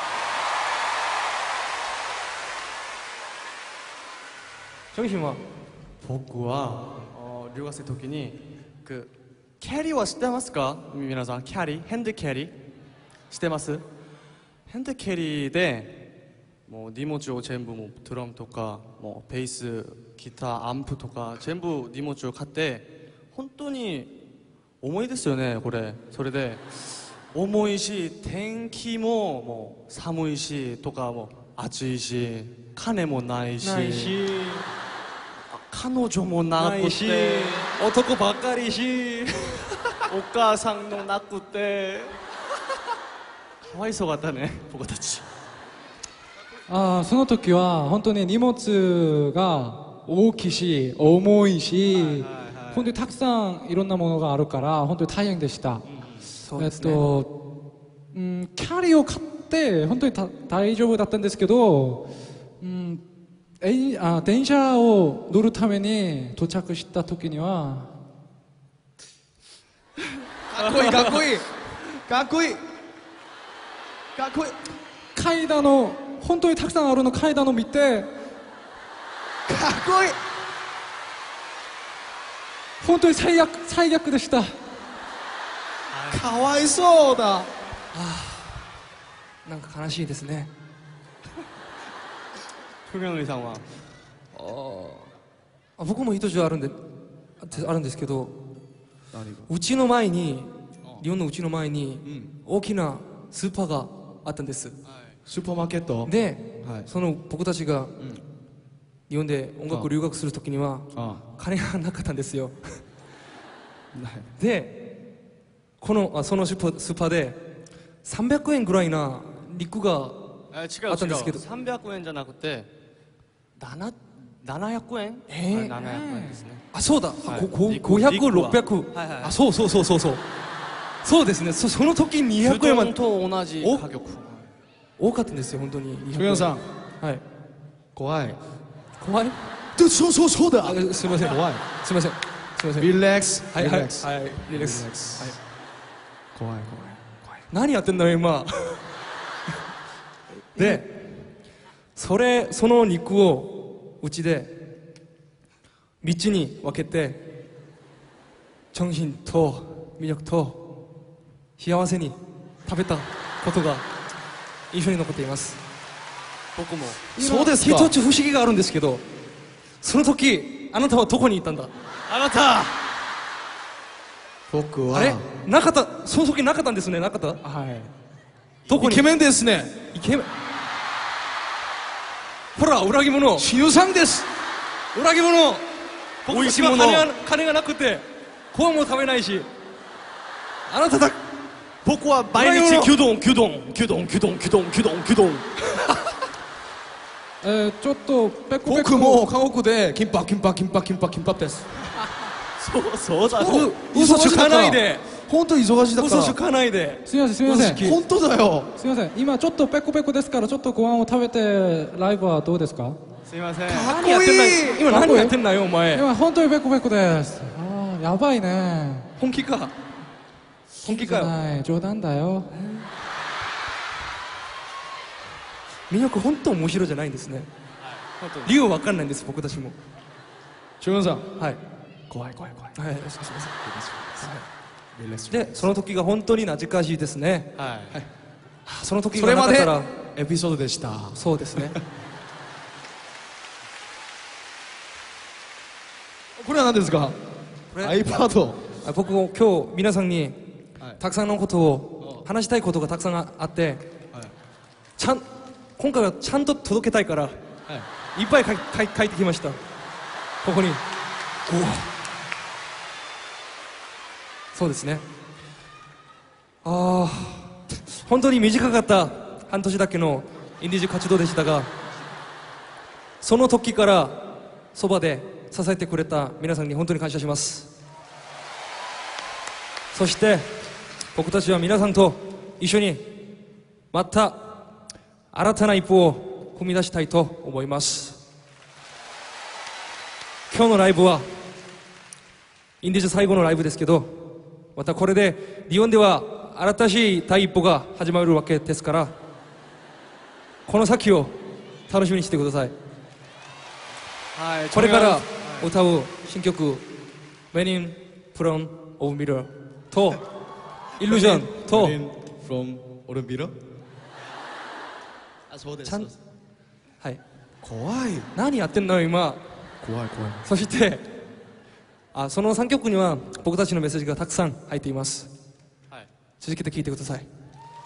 정신は僕は어留学生の時に그キャリーは知ってますか。皆さんキャリーヘンドキャリー知ってます。ヘンドキャリーでもう荷物を全部もうドラムとかもうベースギターアンプとか全部荷物を買って本当に重いですよねこれ。それで重いし天気ももう寒いしとかも暑いし金もないしないし彼女もなくないして男ばっかりしお母さんもなくてかわいそうだったね僕たち。 あーその時は本当に荷物が大きいし重いし、本当にたくさんいろんなものがあるから本当に大変でした、 そうですねえっと、うん、キャリーを買って本当にた大丈夫だったんですけど、うん、えあ電車を乗るために到着した時にはかっこいいかっこいいかっこいいかっこいい階段の本当にたくさんあるの階段を見てかっこいい本当に最悪最悪でした。 かわいそうだ。 なんか悲しいですね。 風さんはあ僕も一つあるんであるんですけど、 何がうちの前に日本のうちの前に大きなスーパーがあったんです。 スーパーマーケットで、 はいその僕たちが日本で音楽留学するときにはあ金がなかったんですよ。でこのあそのスーパースーパーでさんびゃくえんぐらいな肉がえ違うあったんですけど違うさんびゃくえんじゃなくてななななひゃくえん。 えーはいななひゃくえんですね。 あそうだ、 はいここ肉ごひゃく、 肉はろっぴゃく、 はいはいはいあそうそうそうそうそうそうですね。そその時ににひゃくえんまでうどんと同じお価格。 多かったんですよ本当に。 富山さんはい怖い怖い。 でそうそうそうだあすみません怖いすみませんすみません。 リラックスはいはいリラックスはいリラックスリラックスはい怖い怖い何やってんだよ今。でそれその肉をうちでみっつに分けて정신と魅力と幸せに食べたことが印象に残っています。 僕もそうですか一つ不思議があるんですけど、その時あなたはどこにいたんだ。 あなた僕はあれなかったその時なかったんですね。なかったはいどこにイケメンですねイケメンほら裏切り者しぬさんです裏切り者美味しいもの僕たちは金が金がなくてご飯も食べないしあなただ僕は毎日牛丼牛丼牛丼牛丼牛丼牛丼牛丼えー、ちょっとペコペコ僕も韓国でキンパキンパキンパキンパキンパですそうそうだう嘘つかないで本当忙しいだから嘘つかないですみませんすみません嘘つき本当だよすみません今ちょっとペコペコですからちょっとご飯を食べてライブはどうですか。 すいません。 かっこ何やってんだいい今何やってんだよお前今本当にペコペコです。ああやばいね。 本気か本気かよはい冗談だよ。 魅力本当面白いじゃないんですね。理由わかんないんです僕たちも。 中村さんはい怖い怖い怖いはいすみません。はいでその時が本当に懐かしいですね。 はい、 はあその時それまでがなかったらエピソードでした。 そうですね。 これは何ですか？ これ iPad。 あ僕も今日皆さんにはいたくさんのことを話したいことがたくさんああって、 はいちゃん今回はちゃんと届けたいからはいいっぱい書い書い書いてきました。ここにそうですね。ああ本当に短かった半年だけのインディーズ活動でしたが、その時からそばで支えてくれた皆さんに本当に感謝します。そして僕たちは皆さんと一緒にまた新たな一歩を踏み出したいと思います。今日のライブはインディーズ最後のライブですけど、またこれでリオンでは新しい第一歩が始まるわけですから、この先を楽しみにしてください。 はい、 これから歌う新曲「When in Front of Mirror」と「Illusion」と from オルビロ。あ、そうです。 ちゃんはい怖い何やってんのよ今。 怖い怖い。 そしてあそのさんきょくには僕たちのメッセージがたくさん入っています。 はい。 続けて聴いてください。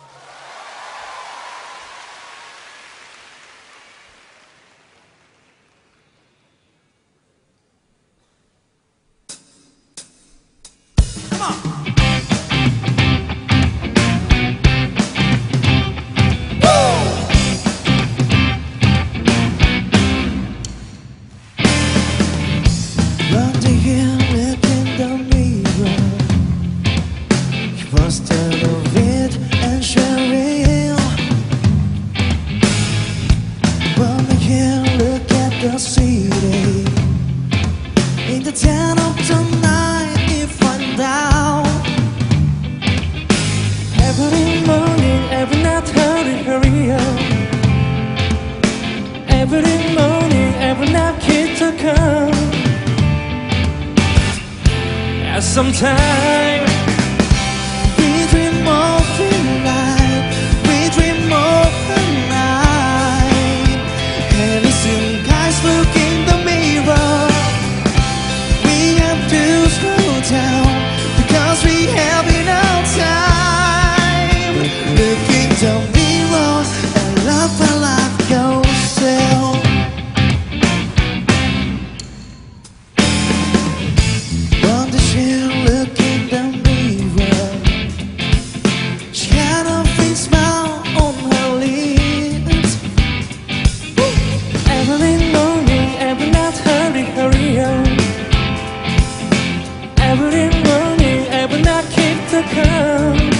One day you look in the mirror, you must turn of it and share it. One day you look at the city, in the dead of the night you find out. Every morning, every night, hurry, hurry up. Every morning, every night, kids are come. Sometimes we dream of the night, we dream of the night. And listen, guys, look in the mirror. We have to slow down because we have enough time. Look in the mirror and love and love yourself. One day she'll look in the mirror. She had a big smile on her lips. Every morning, every night, hurry, hurry up. Every morning, every night, keep the calm.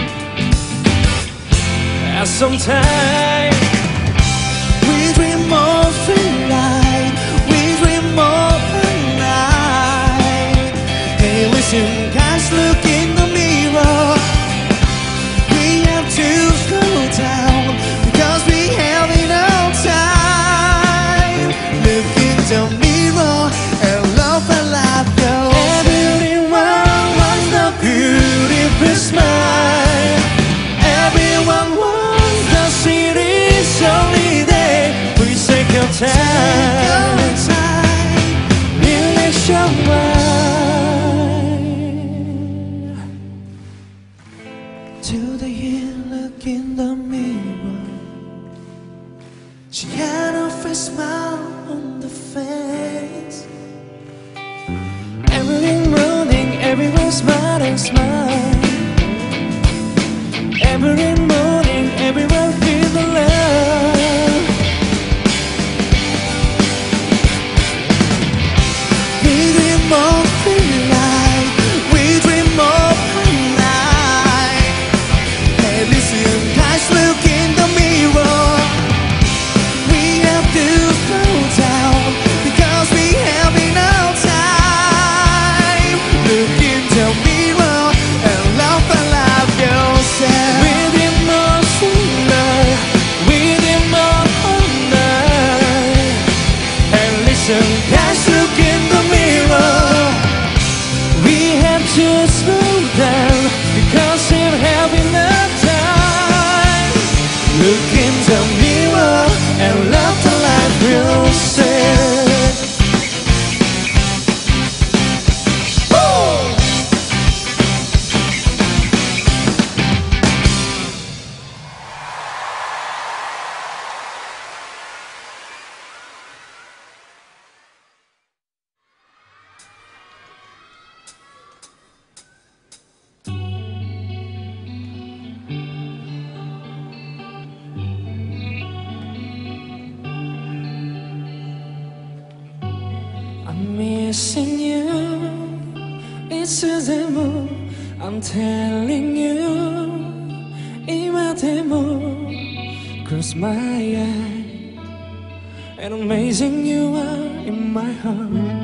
And sometimes we dream of the light, we dream of the night. Hey, listen, guys, look in the mirror. We have to slow down because we have enough time. Look in the mirror and love and laugh go. Everyone wants a beautiful smile. Everyone wants a city sunny day. Please take your time. Relax your mind. Today you look in the mirror. She had a fresh smile on the face. Every morning, everyone smile and smile. Every morning, everyone feel the love. We dream of the light, we dream of the night. Hey, listen, guys, look in the mirror. We have to slow down because we have enough time. Look in the mirror missing you. It's a demo. I'm telling you.今でも close my eye and amazing you are in my heart.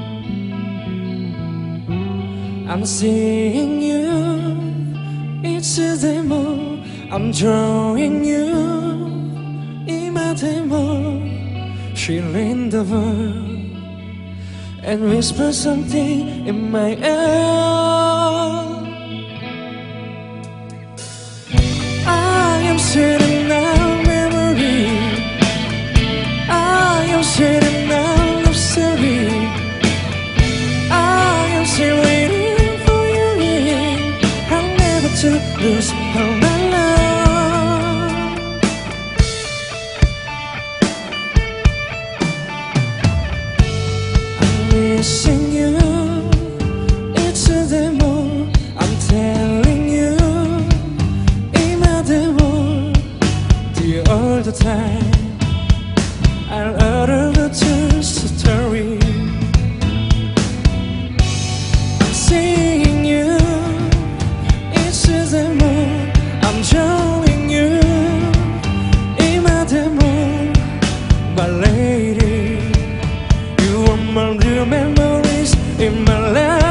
I'm seeing you. It's a demo. I'm drawing you.今でも Shielding the world and whisper something in my ear. I am sitting now, memory. I am sitting now, love story. I am still waiting for you. I'll never to lose all my love. I'm missing you. It's a demo. I'm telling you. All the time I'll utter the true story. I'm seeing you. It's a demo. I'm showing you.今でも my lady. You are my real memories in my life.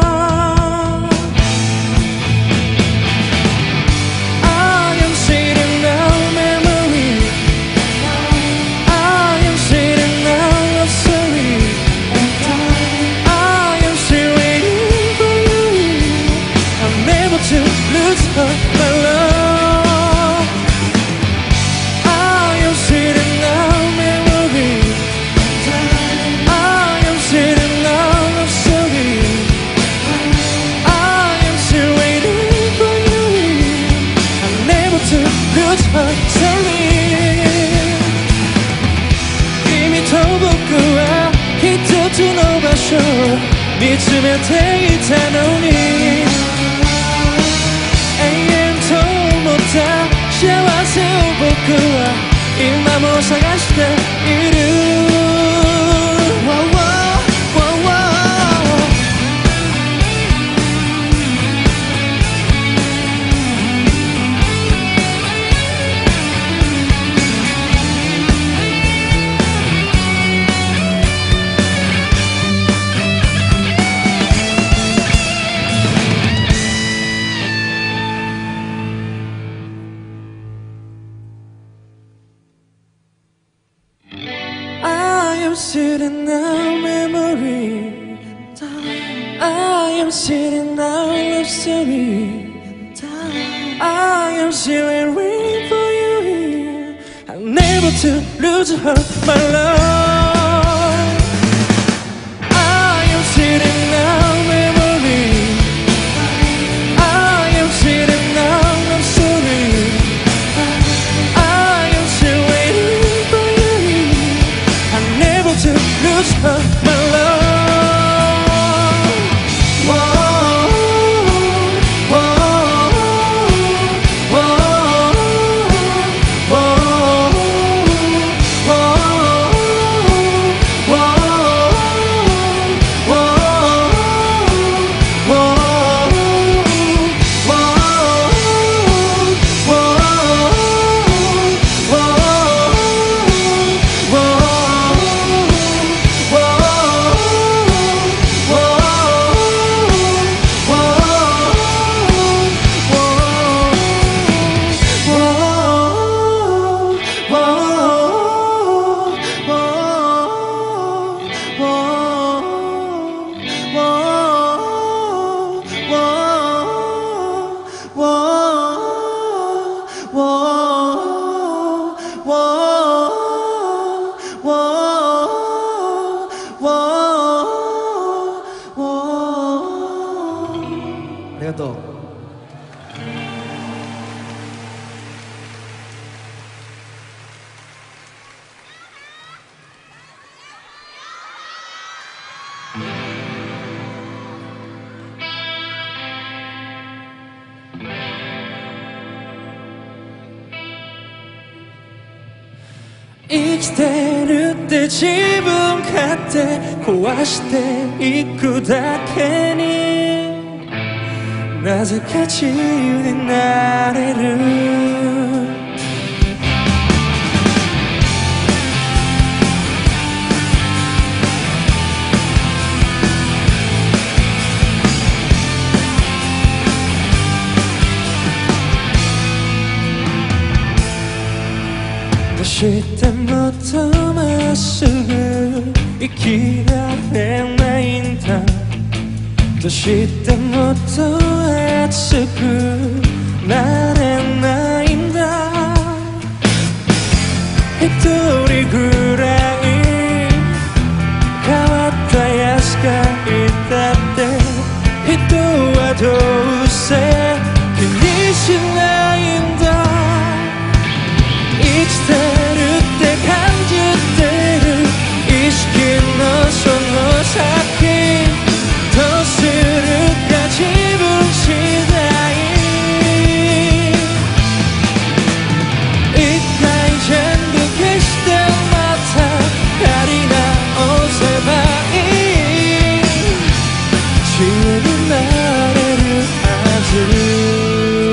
一つの場所見つめていたのに永遠と思った幸せを僕は今も探している。I am sitting now, memory. I am sitting now, love story. I am still waiting for you here. I'm never to lose her, my love. I am sitting now, memory. I am sitting now, love story. I am still waiting for you here. I'm never to lose her, my love. きてるって自分勝手壊していくだけになぜか自由になれるどうしてもっとまっすぐ生きられないんだどうしてもっと熱くなれないんだ一人ぐらい変わったやつがいたって人はどうせ気にしないんだ生きてるって感じてる意識のその先どうするか自分次第一回全部消してまたやり直せばいい自由になれるはず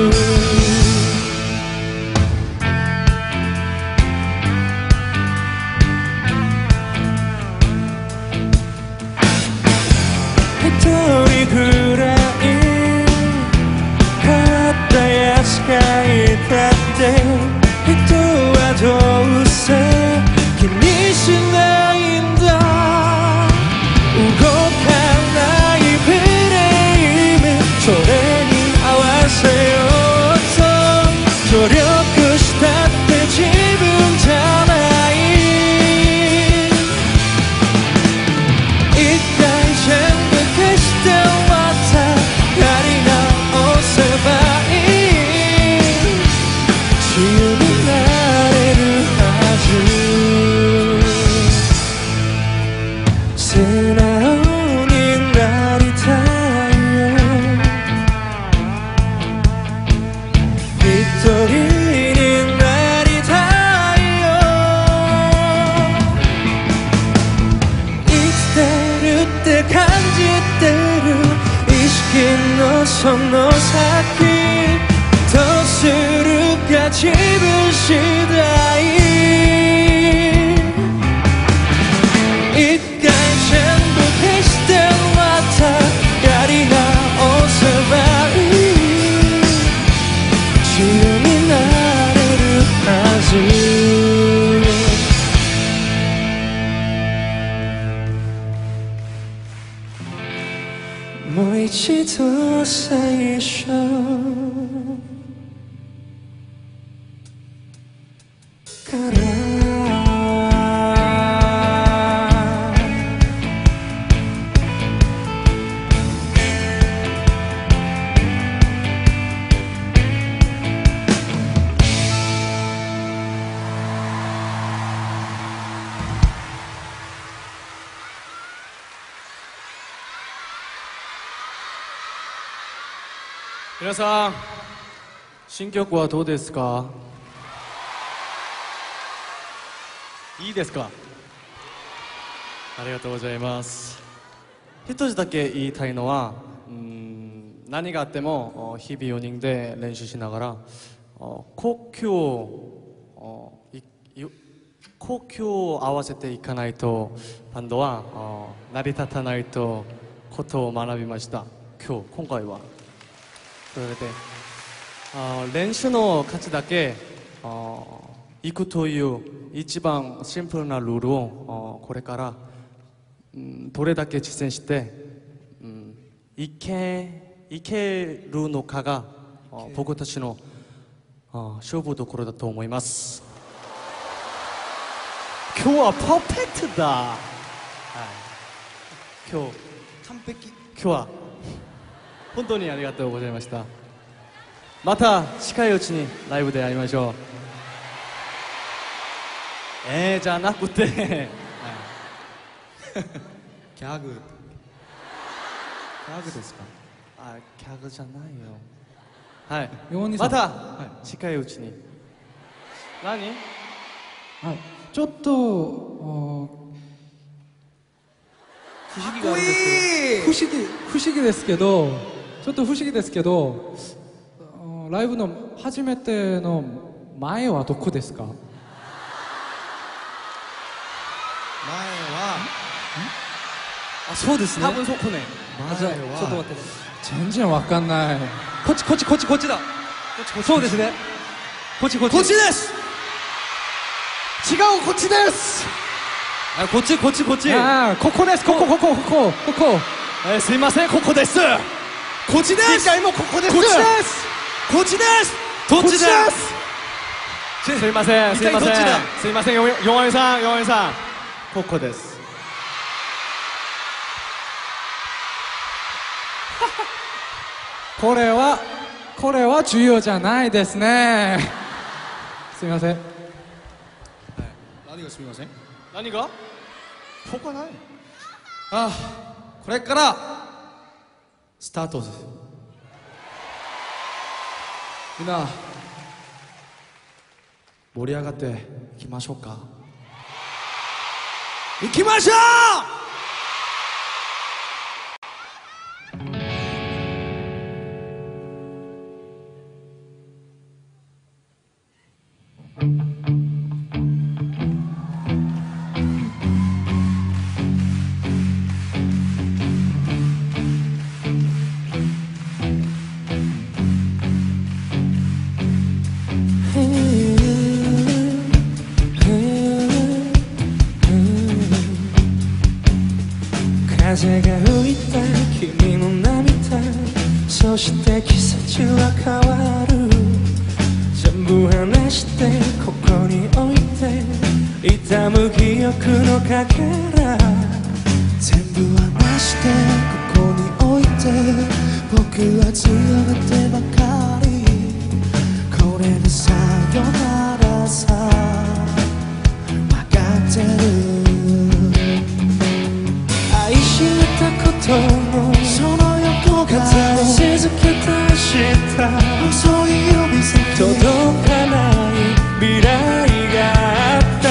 一人ぐらい変わったやつがいたって人はどうせ気にしないんだ動かないフレームそれに合わせようと努力したって自分じゃない一回全部消してまたやり直せばいい自由になれるはず素直になりたいよ一人になりたいよ生きてるって感じてる意識のその先どうするか自分次第一回全部消してまたやり直せばいい自由になれるはずもう一度最初から皆さん新曲はどうですかいいですかありがとうございます一つだけ言いたいのはうーん何があっても日々よにんで練習しながら呼吸をい呼吸を合わせていかないとバンドは成り立たないとことを学びました今日今回はそれであ練習の価値だけあ行くという一番シンプルなルールをあこれから、うん、どれだけ実践して、うん、いけいけるのかがあ僕たちのあ勝負どころだと思います今日はパーフェクトだ、はい、今日完璧今日は本当にありがとうございましたまた近いうちにライブで会いましょうえーじゃなくて、はい、 ギャグギャグですかあギャグじゃないよはいヨーニさんまた、 はい近いうちに何はいちょっとお不思議があるんですけ不思議不思議ですけどちょっと不思議ですけどおライブの初めての前はどこですか？ 前はど、あ、そうですね。 多分そこね。 あ、じゃあ前はちょっと待ってね。 全然わかんない。 こっちこっちこっちこっちだ。こっちこっち。そうですね。こっちこっち。 こっちです違うこっちですあ、こっちこっちこっち。 ああ、ここです。ここここここここ。 えー、すいません、ここです。 こっちです次回もここです。 こっちですこっちですどっちだこっちですすいません、すいません。 一体どっちだすいません、よよんさん、よんさん。 ここですこれはこれは重要じゃないですね。すみません。 何がすみません何が？ ここないあこれからスタートですみんな盛り上がっていきましょうか行きましょう風が吹いた君の涙そして季節は変わる全部話してここに置いて痛む記憶のかけら全部話してここに置いて僕は強がってばかりこれでさよならさ分かってる愛したこともその横から続けた明日遅い指先届かない未来があった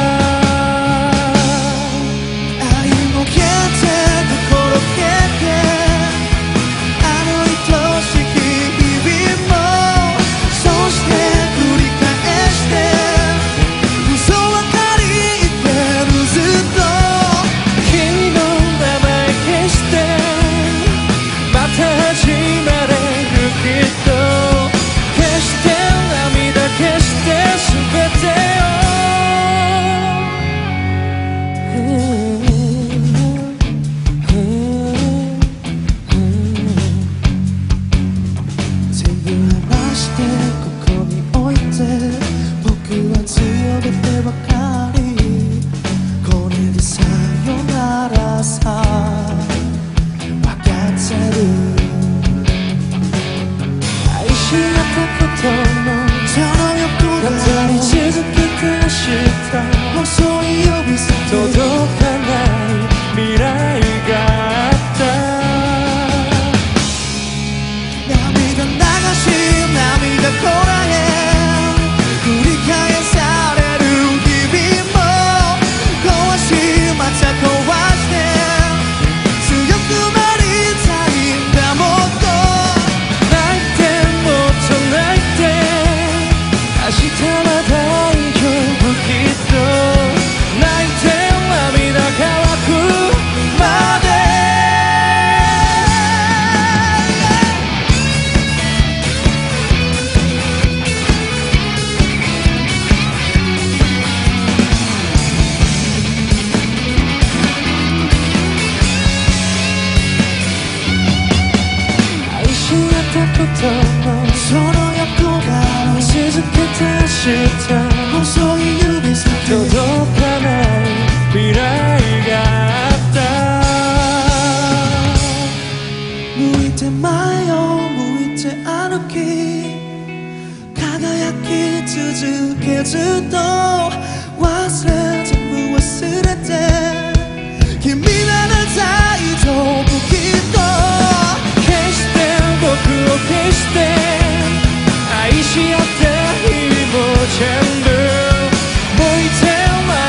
愛も消えて心消えてあの愛しき日々もそして繰り返して嘘ばかり言ってるずっと君の名前消してまた始まれるきっと消して涙消して全てを全部話してここに置いて僕は強げてばかりこれでさよならさ分かってる愛し合ったこともその横語がり続けて明日細い指先届かない未来があった涙流し涙こらえ繰り返される日々も壊しまた壊して強くなりたいんだもっと泣いてもっと泣いて明日は大丈夫きっと泣いて涙乾くまで愛し合ったこともその横が続けて明日細い指先届かない未来があった向いて前を向いて歩き輝き続けずっと忘れ全部忘れて君なら大丈夫きっと決して僕を消して愛し合った日々も全部もういて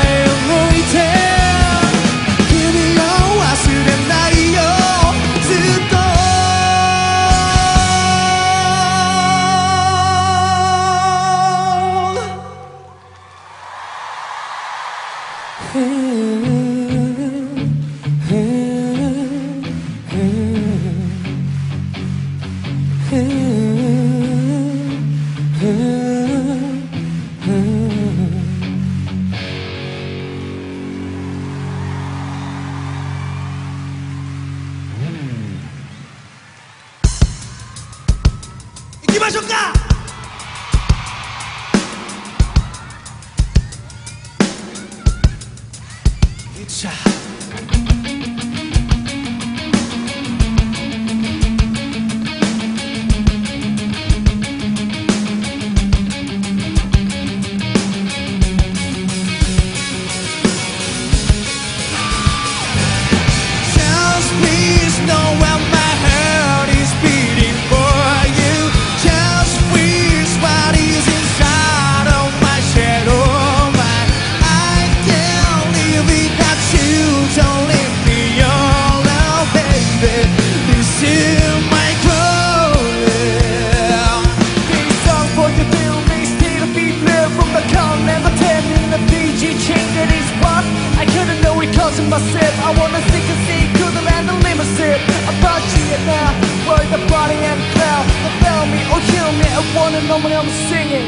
行きましょうか。 자 Just please know where my heart is beating for you. Just please what is inside of my shadow. My, I can't live without you. Don't leave me alone, baby. This is my calling. This song for you feel me still be there from the call. Never tell me the D J change that is what I couldn't know it cause of myself. I wanna stick and see couldn't land the limousine. About you now, worry the body and crowd. Tell me or hear me, I wanna know when I'm singing.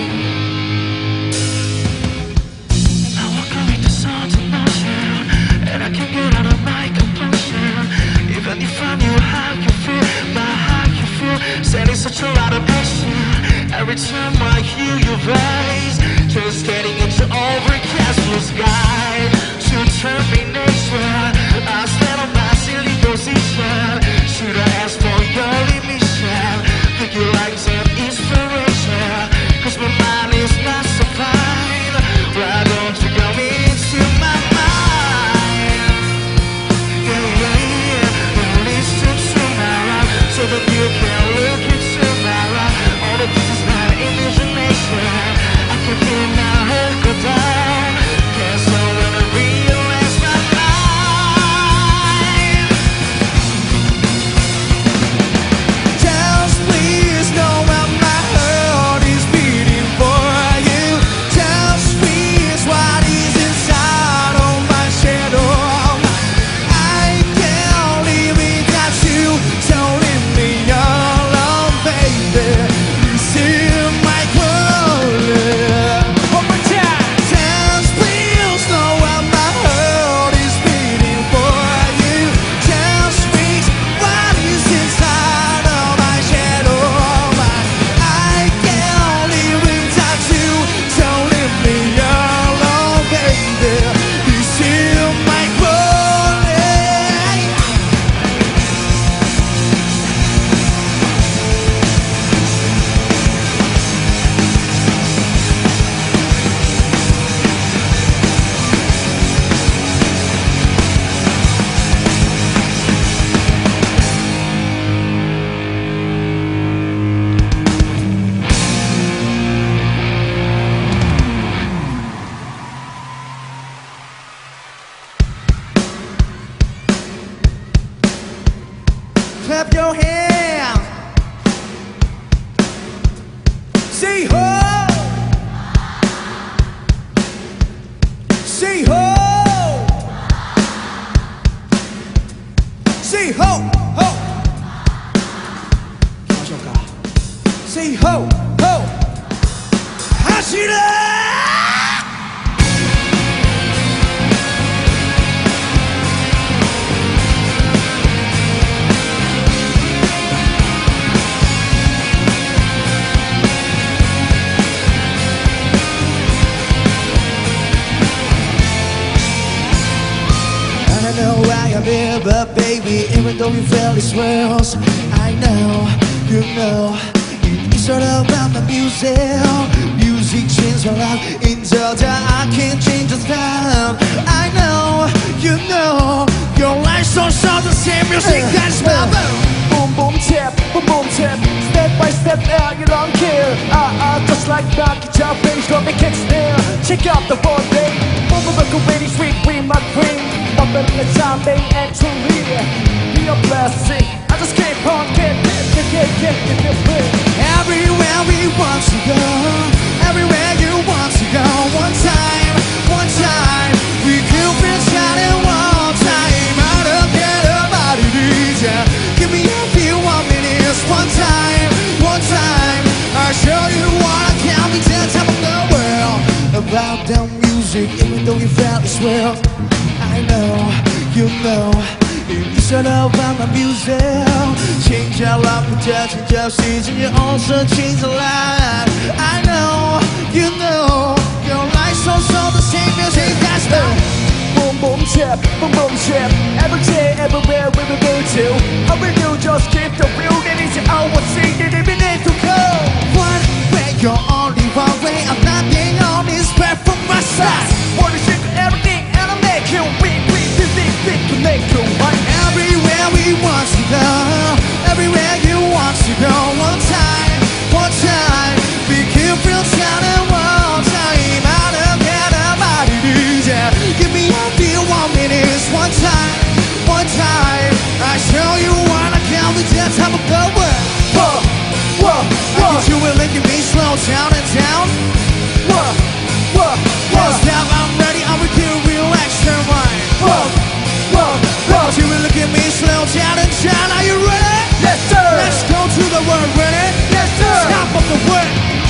I walk with the sound of motion, and I can't get out of my composure. Even if I knew how you feel, my how you feel, sending such a lot of passion. Every time I hear your voice, just getting into overcast blue sky. To termination, I stand on my silly position. Should I ask for your remission? Think you like some inspiration? Cause my mind is not so fine. Why don't you come into my mind? Yeah, yeah, yeah. And listen to my rhyme so that you can look into my rhyme. All of this is not imagination. I can feel my heart go down. Can't slow when I realize my life. Just please know where my heart is beating for you. Just please what is inside of my shadow. I can't live without you. Don't leave me alone, baby. This is my calling. One more time. Just please know where my heart is beating for you. Just please what is inside of my shadow. I can't live without you. Don't leave me alone, baby. This is my calling. Clap your hands. Say ho. Say ho. Say ho, ho. Say ho, ho. 하시라. I don't know why I'm here, but baby, even though you felt this world, I know, you know, it's all about the music. Music changes my life into the I can't change the time. I know, you know, your life's so short, the same music that's my boom. Boom, boom, tap, boom, boom, tap. Step by step now, you don't care. Ah, ah, just like that, guitar bass, drum and kick snare. Check out the board, babe. Move a record, really sweet, we my dream. Up in the time, they actually be a blessing. I just keep on getting, get, get, get, get this way. Everywhere we want to go, everywhere you want to go. One time, one time, we could be shining one time. I don't care about it, yeah. Give me a few more minutes. One time, one time, I'll show you what I can. about the music, even though you felt as well. I know, you know, it's all about my music. Change our life, we touch and just season. You also change a lot. I know, you know, your life's also the same music. That's the boom boom chip, boom boom chip. Every day, everywhere we will go to. All we do just keep the building. It's our thing that we need to go. One way, you're only one way. I'm nothing on this path from my side. Want to shake everything and I'll make you win, win, win, win, win, to make you one. Everywhere we want to go, everywhere you want to go. One time, one time, we can feel shining one time. I don't care about it, yeah. Give me a few one minutes, one time, one time. I show you what I can with the top of the world. Whoa, whoa, whoa. I you will look at me slow down and down. Whoa, whoa, whoa. Stop, I'm ready, I'm with you, relax your mind. Whoa, whoa, whoa. You will look at me slow down and down. Are you ready? Yes, sir. Let's go to the world, ready? Yes, sir. Stop of the world.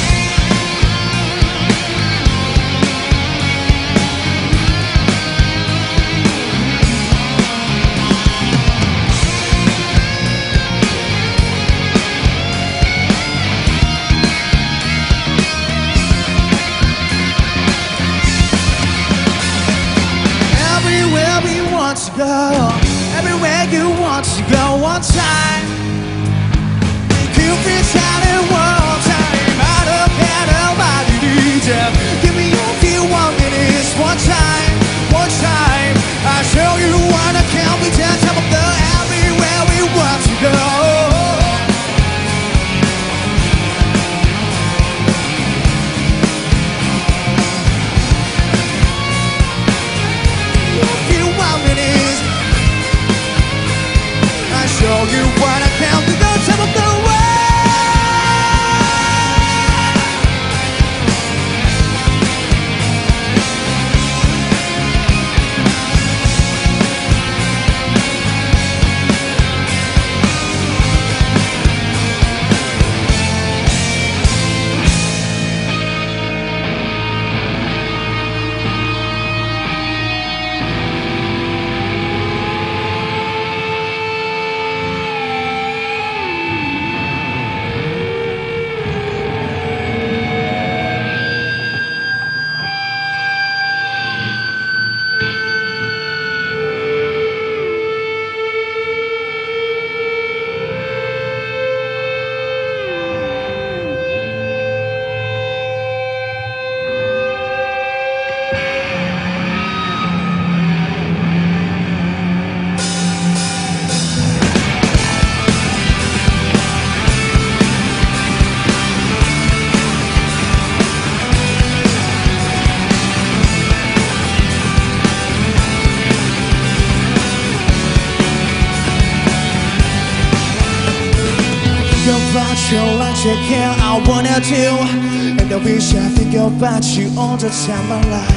Everywhere we want to go, everywhere you want to go, one time. You reach out in one time. I don't care about you, D J. Give me a few one minutes, one time, one time. I show you what I can with the top of the everywhere we want to go. Show you what I can with the top of the world. About you like you can, I wanna do. And I wish I think about you all the time I lie.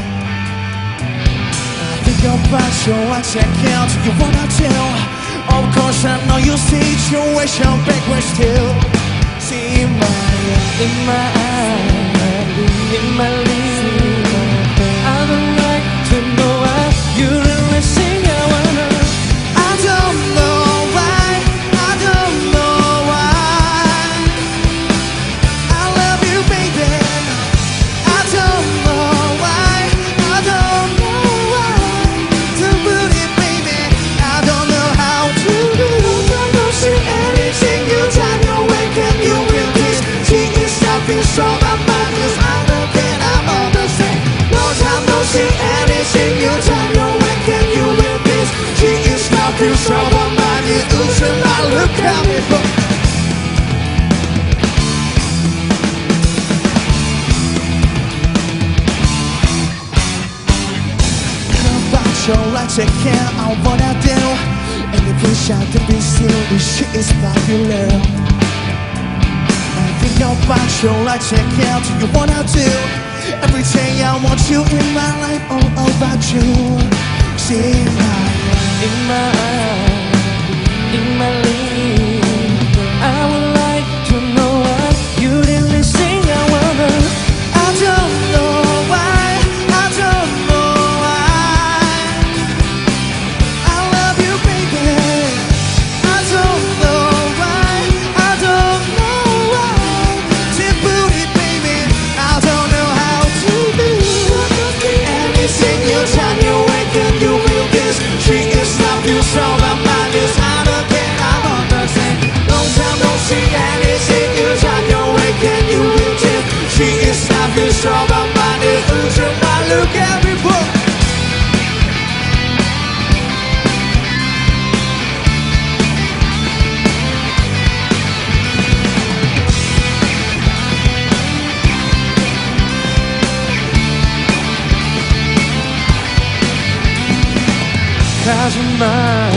I think about you like you can, do you wanna do? Of course I know your situation backwards still. See in my eye, in my eye, in my life. I would like to know why you really sing. I wanna. I don't know why, I don't know why. I love you, baby. I don't know why, I don't know why. To put it, baby, I don't know how to do. I don't see anything you tell me when can you will this. She is something so my mind is I don't care, I'm on the same. No time, no see anything you tell me when can you will this. She is something so my mind is ocean. I look at me for. Show like you can, I wanna do. And if we shout to be still, this shit is popular. I think about you like you can, do you wanna do? Every day I want you in my life, all about you. See in my life, in my eye, in my life. I would like to know what you really sing. I wanna. I don't know why. くそのままに Would you mind look at me boy 가지마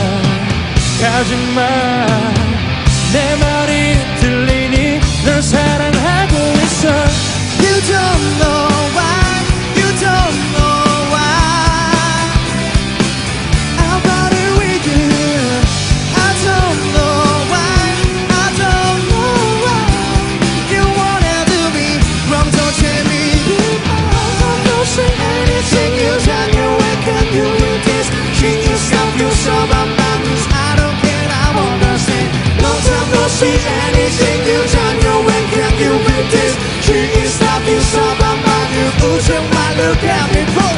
가지마 내 말이 들리니 널 사랑하고 있어 You don't know why, you don't know why About it with you I don't know why, I don't know why You wanna do me wrong, don't tell me I don't say anything you done, you wake up, you with this Treat yourself, you're so bad, I don't care, I understand No time, no see anything you done, you wake up, you with this Treat yourself, you're so bad, you put your mind, look at me, boy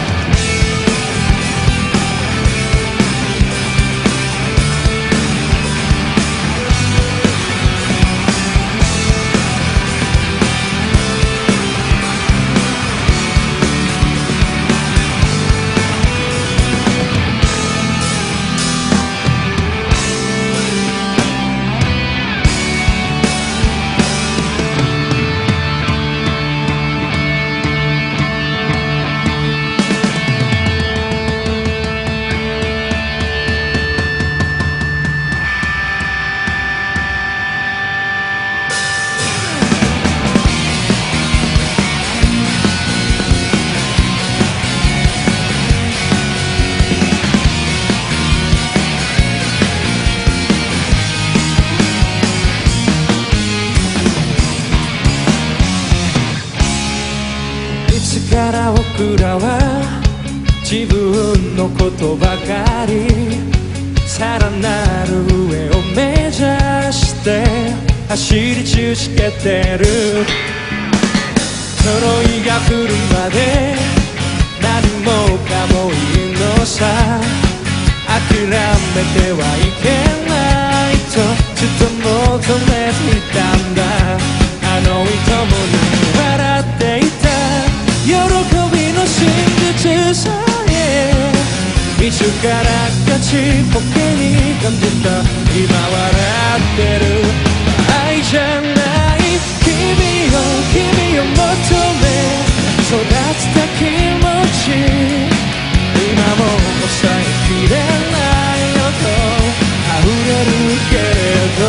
いつから僕らは自分のことばかりさらなる上を目指して走り続けてる呪いが来るまで何もかもいいのさ諦めてはいけないとずっと求めていたんだあの糸も笑っていた喜びの真実さえいつからかちっぽけに感じた今笑ってる愛じゃない君を君を求め育てた気持ち今も抑えきれないよと溢れるけれど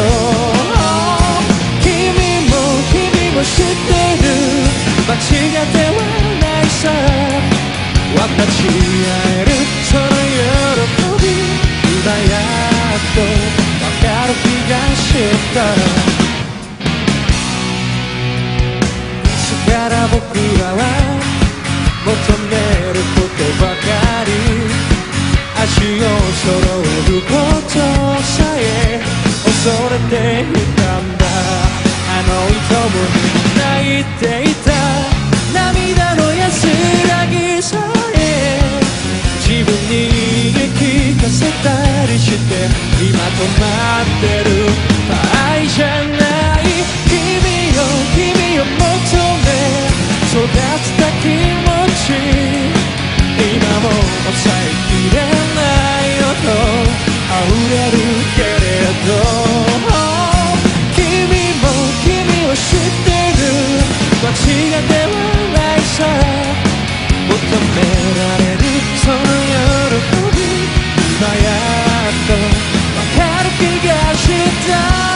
君も君も知ってる間違ってはないさ分かち合えるその喜び今やっと分かる気がしたいつから僕らは求めることばかり足を揃えることさえ恐れていたんだあの糸も泣いていた涙の安らぎさえ自分に言い聞かせたりして今止まってる愛じゃない君を君を求め育てた気持ち今も抑えきれないよと溢れるけれど君も君を知ってる間違ってはないさ求められるその喜び今やっと分かる気がした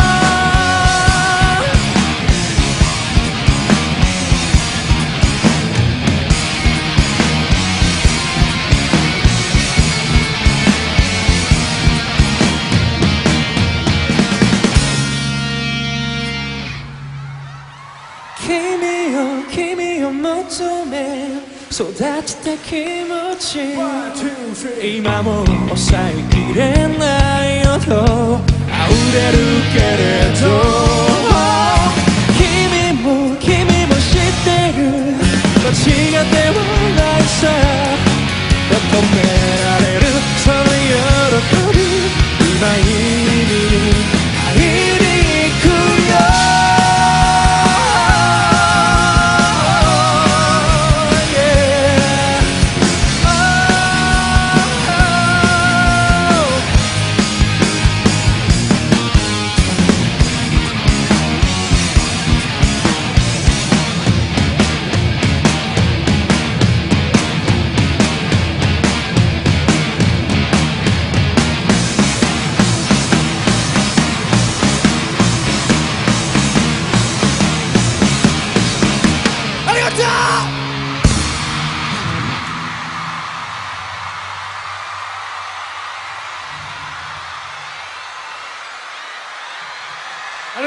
君を君を求め育てた気持ち今も抑えきれないよと溢れるけれど君も君も知ってる間違ってはないさ求められるその喜び今意味に会いに行くよ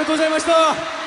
がとうございました。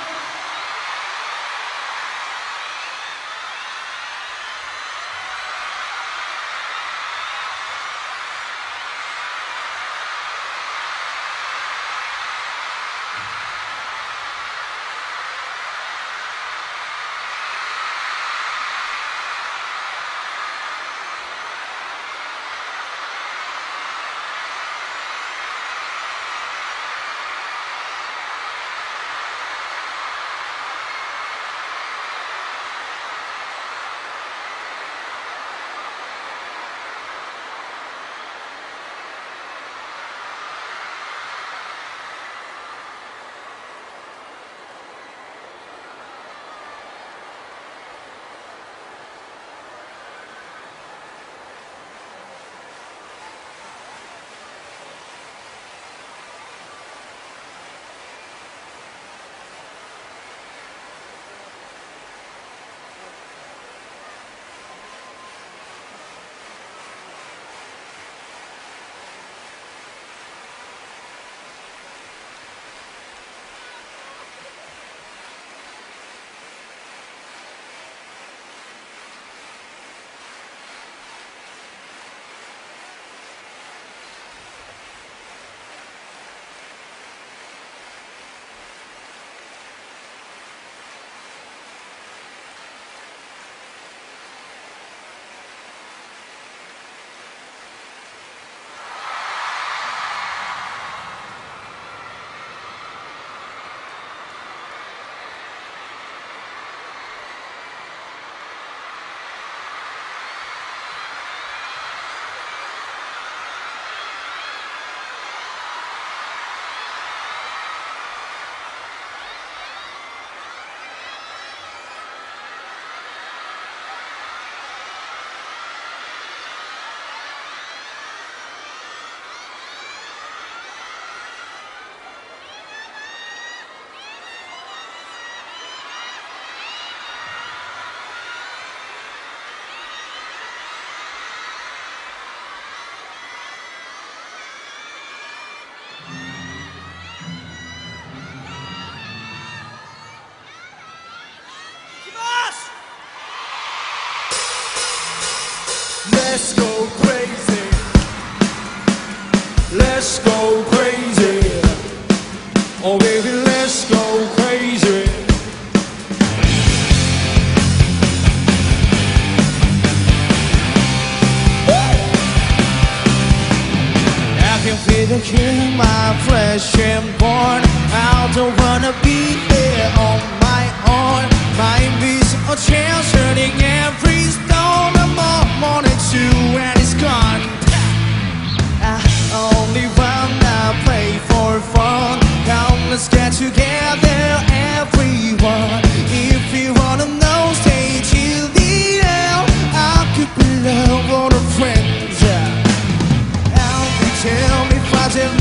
Let's go crazy. Let's go crazy. Oh baby, let's go crazy. I can feel the heat in my flesh and bone. I don't wanna be here on my own. My ambition or chance turning every stone. I'm all morning too and it's gone. I only wanna play for fun. Come, let's get together, everyone. If you wanna know, stay till the end. I could be love or a friend. Tell me if I don't,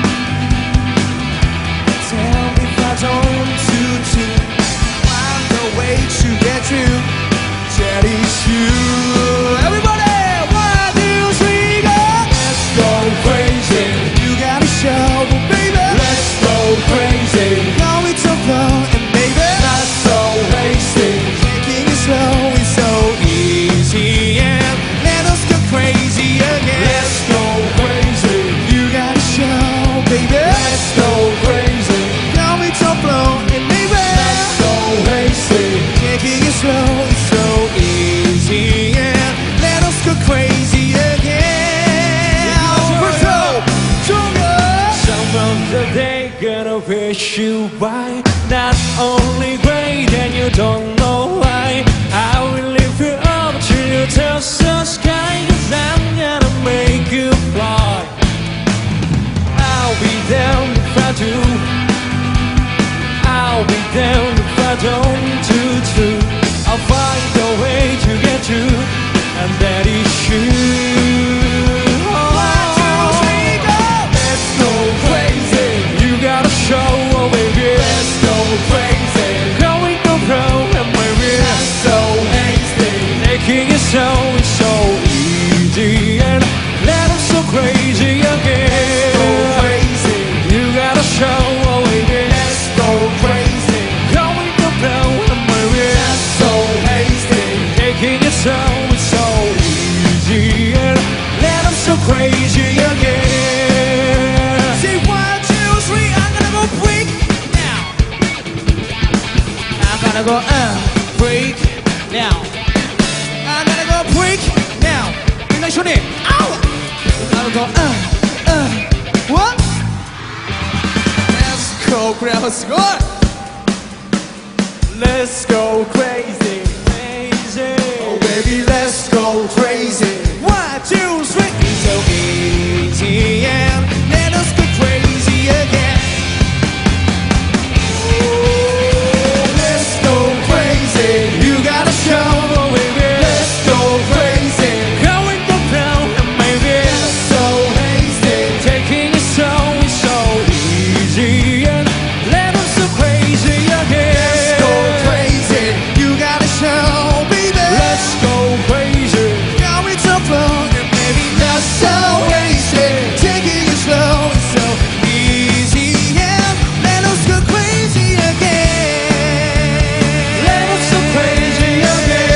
tell me if I don't do too. Find a way to get through. That is you. Everybody, one, two, three, go. Let's go crazy. You gotta show, baby. Let's go crazy. Now it's over, and baby, Not so hasty. taking it slow is so easy, and let us go crazy again. Let's go crazy. You gotta show, baby. Let's go crazy. Now it's all blown, and baby, Not so hasty. taking it slow is so easy, and let us go crazy again. We're so stronger. Some of the day gonna wish you by. Not only great and you don't know why. I will lift you up till you touch the sky. 'Cause I'm gonna make you fly. I'll be down if I do. I'll be down if I don't do too. I'll find a way to get you, and that is you. One, two, three, go. Let's go crazy. You gotta show, oh baby. Let's go crazy. Going go wrong and now. I'm gonna go break now. 민나 쇼니, 아우. I'll go uh uh what? Let's go crazy. Let's go crazy, crazy. Oh baby, let's go crazy. One, two, three. It's so easy and let us go crazy again. Oh, let's go crazy. You gotta show, baby. Let's go crazy. Going down and maybe So hasty. taking it so, so easy and let us go crazy again. Let's go crazy. You gotta show, baby. Let's go crazy. Going so flow and maybe not so hasty. Taking it slow and so easy and let us go crazy again. Let us go crazy again.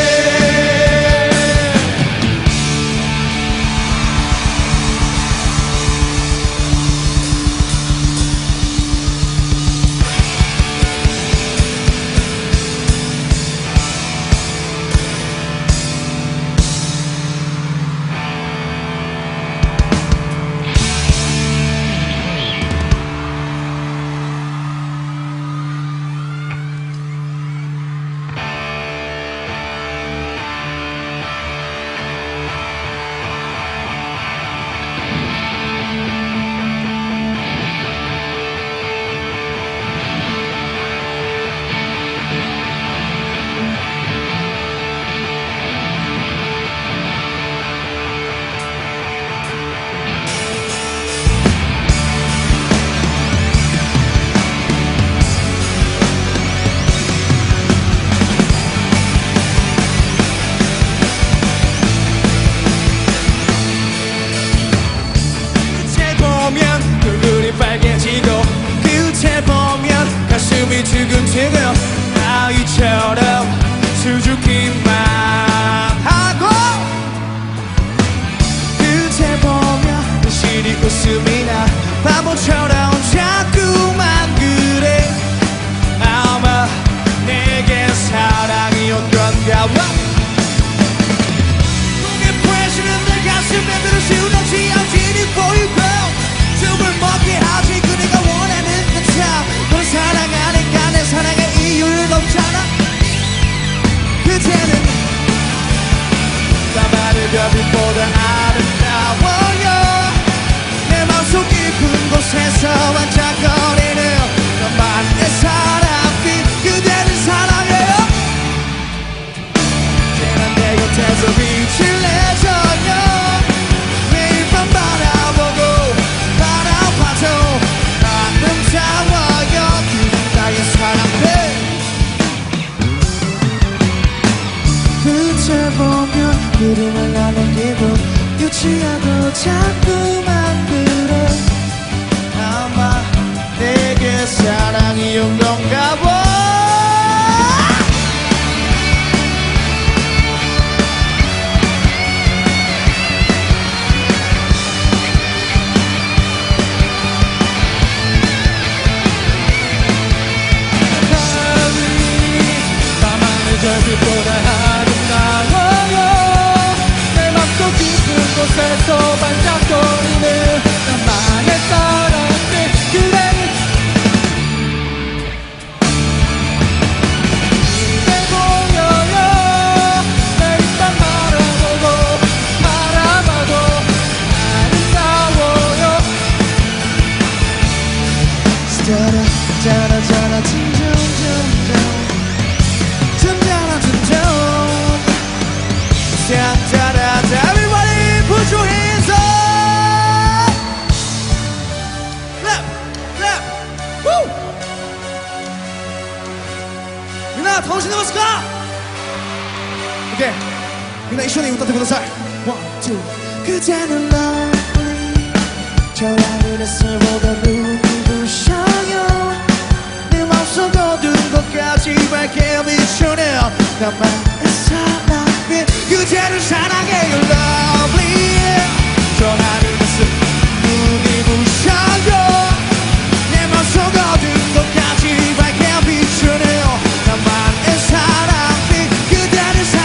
끝에 보면 얼굴이 빨개지고 끝에 보면 가슴이 두근두근 아이처럼 수줍기만 하고 끝에 보면 현실이 웃음이 나 바보처럼 자꾸만 그래 아마 내게 사랑이 온 건가 봐 pressure 내 가슴에 들어쉬우지 않지니 for you girl 숨을 먹게 하지 그대가 원하는 것처럼 널 사랑하니까 내 사랑의 이유는 없잖아 그대는 까마득 별빛보다 아름다워요 내 맘속 깊은 곳에서 반짝거리는 너만의 사랑빛 그대를 사랑해요 난 내 곁에서 빛을 내줘요 매일 밤 바라보고 바라봐도 아름다워요 그대 나의 사랑해 끝을 보면 그림을 나는 기분 유치하고 자꾸만 그래 아마 내게 사랑이 온 건가 봐 별빛보다 아름다워요 내 맘속 깊은 곳에서 반짝거리는 나만의 사랑빛 그대는 내 보여요 매일 밤 바라보고 바라봐도 아름다워요 짜라 짜라 짜라 징징징징 Everybody put your hands up Clap Clap Woo 민아 정신 나갔을까? 오케이 민아 이션이 웃다 대고 살 One, two 그대는 lovely 저 하늘에서 보다 눈이 부셔요 내 맘속 어두운 곳까지 밝게 비추네 나만의 사랑빛 그대를 사랑해요 lovely 저 하늘에서 눈이 부셔요 내 맘속 어두운 곳까지 밝게 비추네 나만의 사랑빛 그대를 사랑해요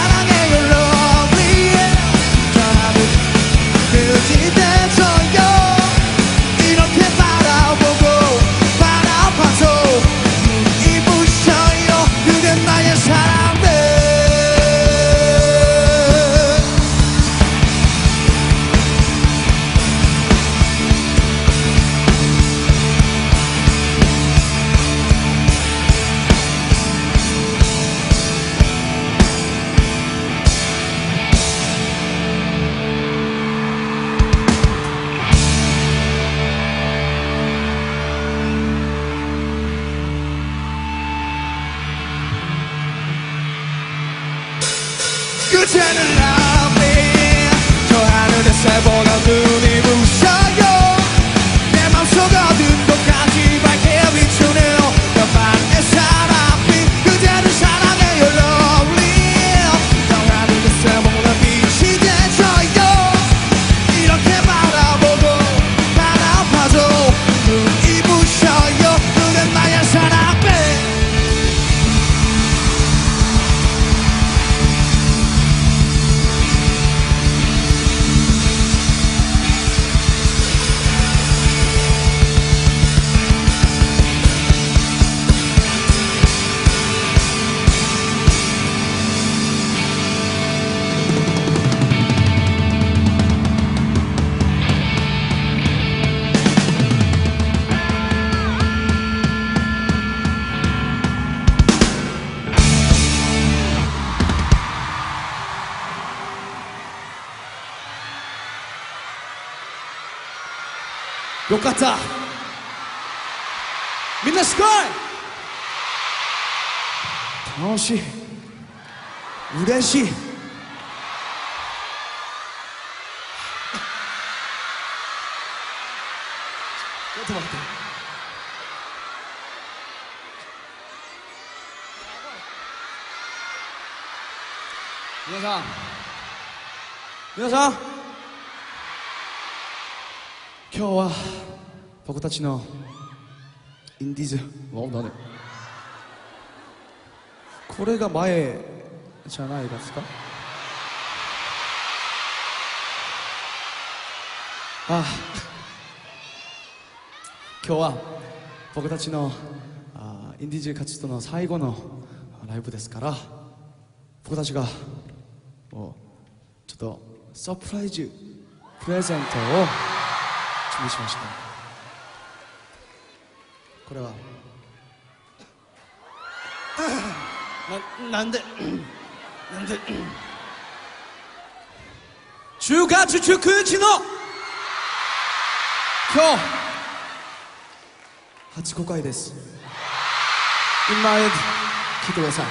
그대는 love me 저 하늘의 새보다 눈이 부셔요 내 맘속 어둠 곳까지 밝게 비추는 너만의 사랑이 그대를 사랑해요 lovely 저 하늘의 새보다 빛이 되줘요 이렇게 바라보고 바라봐도 눈이 부셔요 눈은 나의 사랑이よかったみんなすごい楽しい嬉しいちょっと待って皆さん皆さん今日は僕たちのインディーズお何これが前じゃないですかああ今日は僕たちのあインディーズ活動の最後のライブですから僕たちがもうちょっとサプライズプレゼントを準備しましたこれはな、なんでなんでじゅうがつじゅうくにちの今日初公開です In my head 聞いてください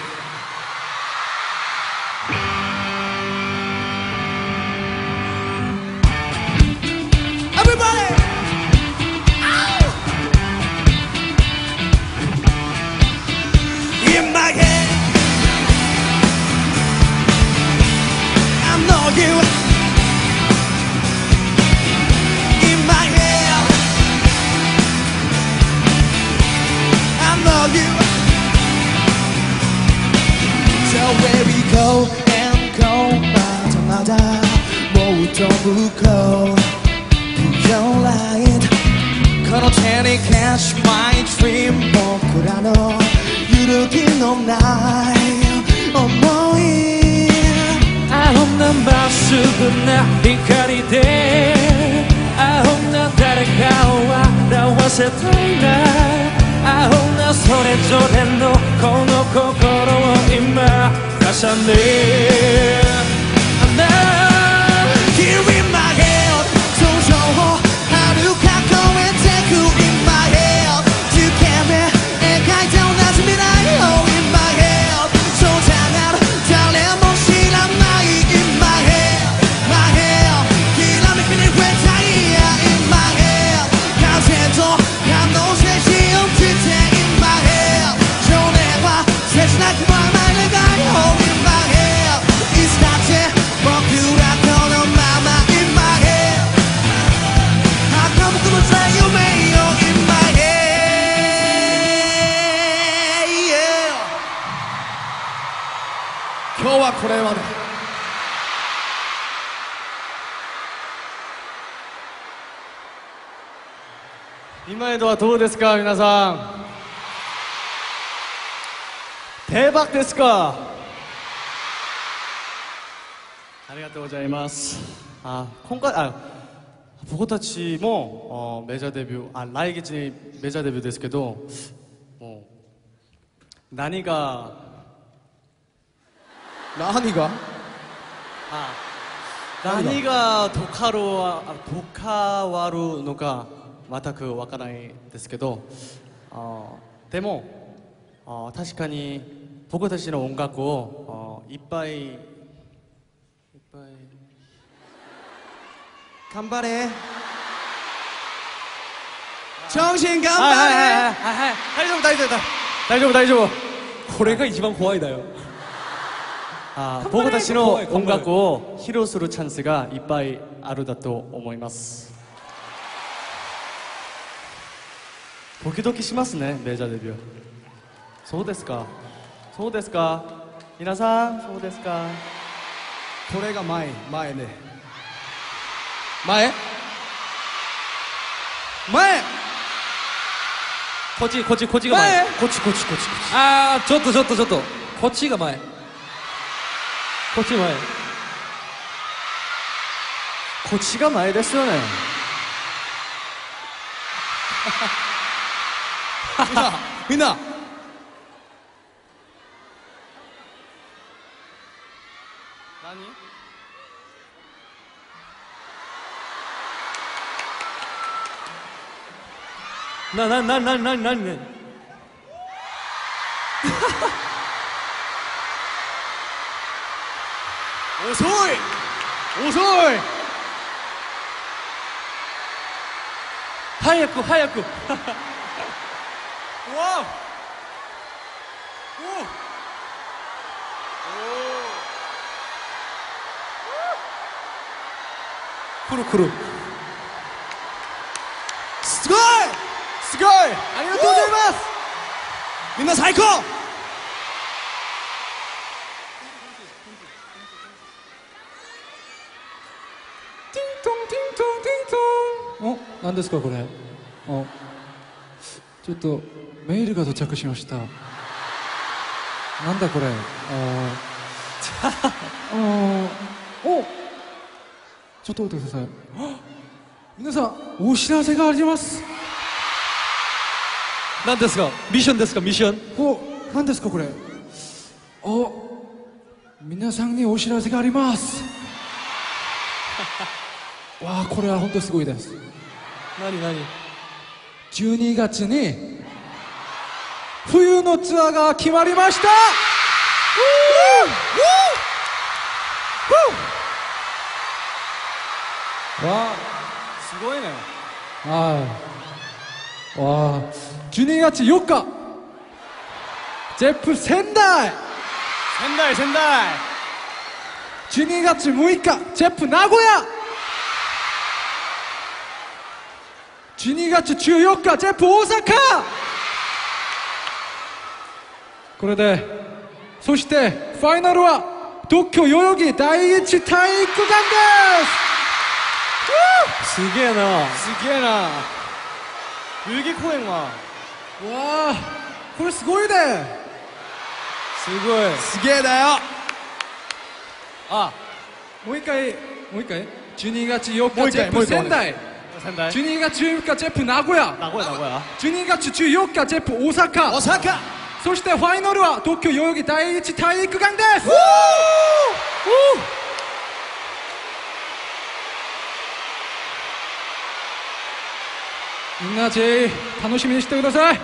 この手に catch my dream 僕らの揺るぎのない想いあんなまっすぐな光であんな誰かを笑わせたいなあんなそれぞれのこの心を今重ねHere in my head 想像を遥か超えてく In my head 受け目描いた同じ未来を In my head そうだが誰も知らない In my head My head きらめきに触れたい In my head 風と可能性信じて In my head 少年は切なくはない願いを In my head いつだって僕らこのまま In my head 儚くもさ夢よ In my head yeah 今日はこれまで今江戸はどうですか皆さん定番ですかありがとうございますあ今回あ僕たちもあメジャーデビューあ来月にメジャーデビューですけどもう何が何があ何がとかるわとかわるのか全くわからないですけどあでもあ確かに僕たちの音楽をあいっぱいぱい頑張れ정신頑張れはいはいはいはいはい大丈夫大丈夫大丈夫大丈夫これが一番怖いだよあ僕たちの音楽を披露するチャンスがいっぱいあるだと思いますドキドキしますねメジャーデビューそうですかそうですか皆さんそうですかこれが前前ね前前こっちこっちこっちが前前こっちこっちこっちこっちあーちょっとちょっとちょっとこっちが前こっち前こっちが前ですよねみんなななななななな遅い遅い早く早くくるくるすごいすごいありがとうございますみんな最高ティントンティントンティントンお何ですかこれおちょっとメールが到着しましたなんだこれあーあーおちょっと待ってくださいあ皆さんお知らせがあります何ですかミッションですかミッションお何ですかこれお皆さんにお知らせがありますわあこれは本当すごいです何何じゅうにがつに冬のツアーが決まりましたわあすごいねはいわあじゅうにがつよっかゼップ仙台仙台仙台じゅうにがつむいかゼップ名古屋じゅうにがつじゅうよっかゼップ大阪これでそしてファイナルは東京代々木第一体育館ですすげえなすげえな代々木公園はわあこれすごいねすごいすげえだよあもう一回もう一回じゅうにがつよっもう一回かゼップ仙台仙台じゅうにがつじゅうよっかゼップ名古屋名古屋名古屋じゅうにがつじゅうよっかゼップ大阪大阪そしてファイナルは東京代々木第一体育館ですみんなぜひ楽しみにしてください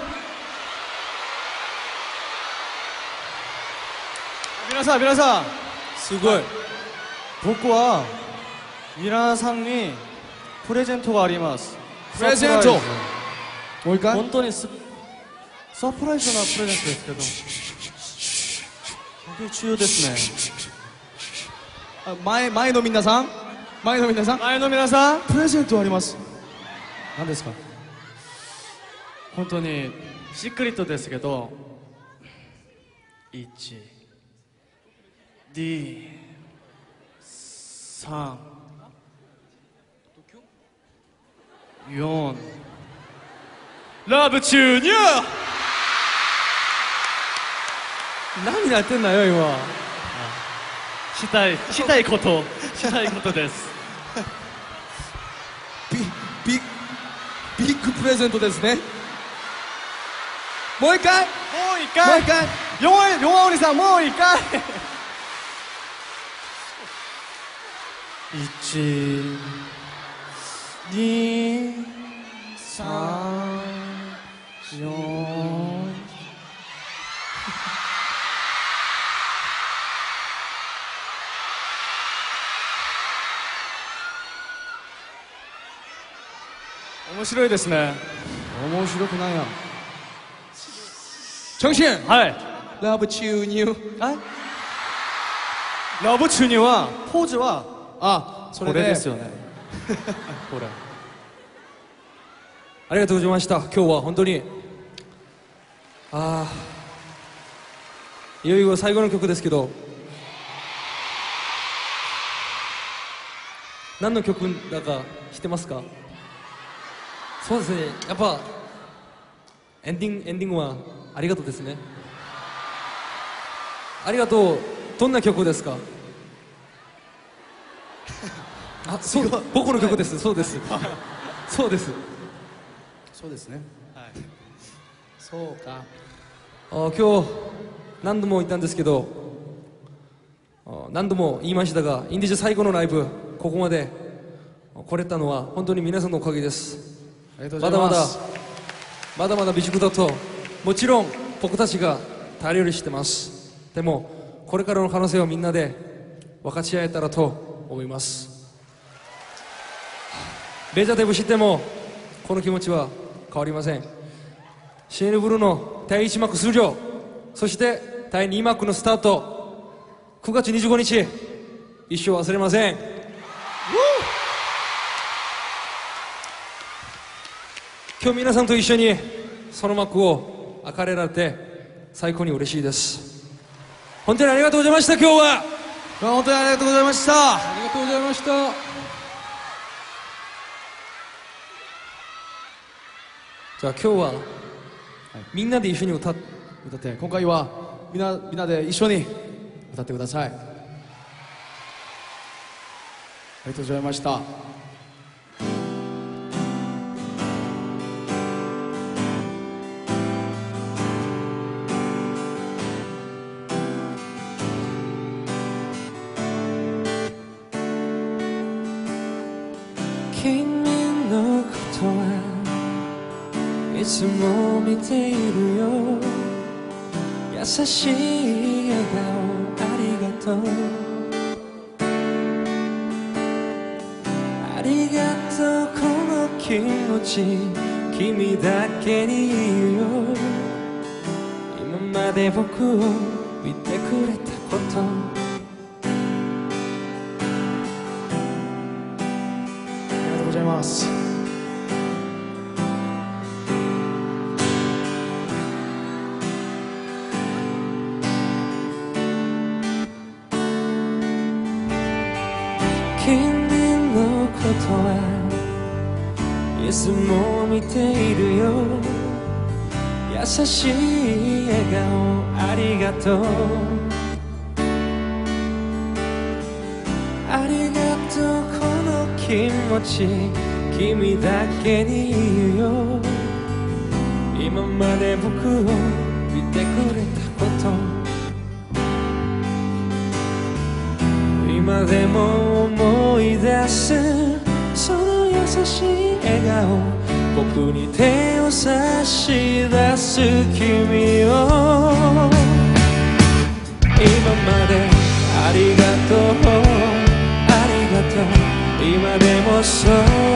皆さん皆さんすごい僕は皆さんにプレゼントがありますプレゼントサプライズもう一回本当にスサプライズなプレゼントですけど本当に重要ですねあ前前の皆さん前の皆さん前の皆さんプレゼントあります何ですか本当にしっくりとですけどいち ディー さん よんラブチューニュー何やってんだよ今したいしたいことしたいことですビビビッグプレゼントですねもう一回もう一もう回一回ヨンヨンオリさんもう一回いち に さん よん面白いですね。 面白くないや。 정신。はい。 ラブ注入。 あ？ラブ注入はポーズはあ、それでこれですよね。これ。ありがとうございました。今日は本当にああ、いよいよ最後の曲ですけど、何の曲だか知ってますか？そうですね。やっぱエンディングエンディングはありがとうですね。ありがとう。どんな曲ですか？あ、そう、僕の曲です。そうです。そうです。 そうですね。はい。そうか。 あ、今日何度も言ったんですけど、あ、何度も言いましたが、インディーズ最後のライブここまで来れたのは本当に皆さんのおかげです。 ありがとうございます。 まだまだまだ未熟だともちろん僕たちが誰より知ってます。でもこれからの可能性をみんなで分かち合えたらと思います。レジャーデブ知ってもこの気持ちは変わりません。シエヌブルーのだいいち幕出場、そしてだいに幕のスタート、くがつにじゅうごにち一生忘れません。今日皆さんと一緒にその幕を開かれられて最高に嬉しいです。本当にありがとうございました。今日は本当にありがとうございました。 ありがとうございました。 じゃあ今日はみんなで一緒に歌っ歌って今回はみんなみんなで一緒に歌ってください。ありがとうございました。 君のことはいつも見ているよ。優しい笑顔ありがとう。ありがとうこの気持ち君だけに言うよ。今まで僕を見てくれたこと、 ありがとうございます。 君のことはいつも見ているよ。優しい笑顔ありがとう。ありがとうこの気持ち君だけに言うよ。今まで僕を見てくれたこと、今でも思い出すその優しい笑顔、僕に手を差し出す君を。今までありがとうありがとう、今でもそう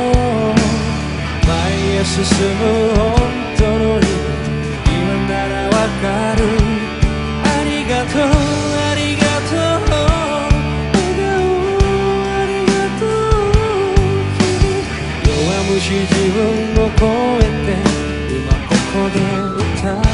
前へ進む本当の意味今ならわかる。ありがとうありがとうもし自分を超えて今ここで歌うよ。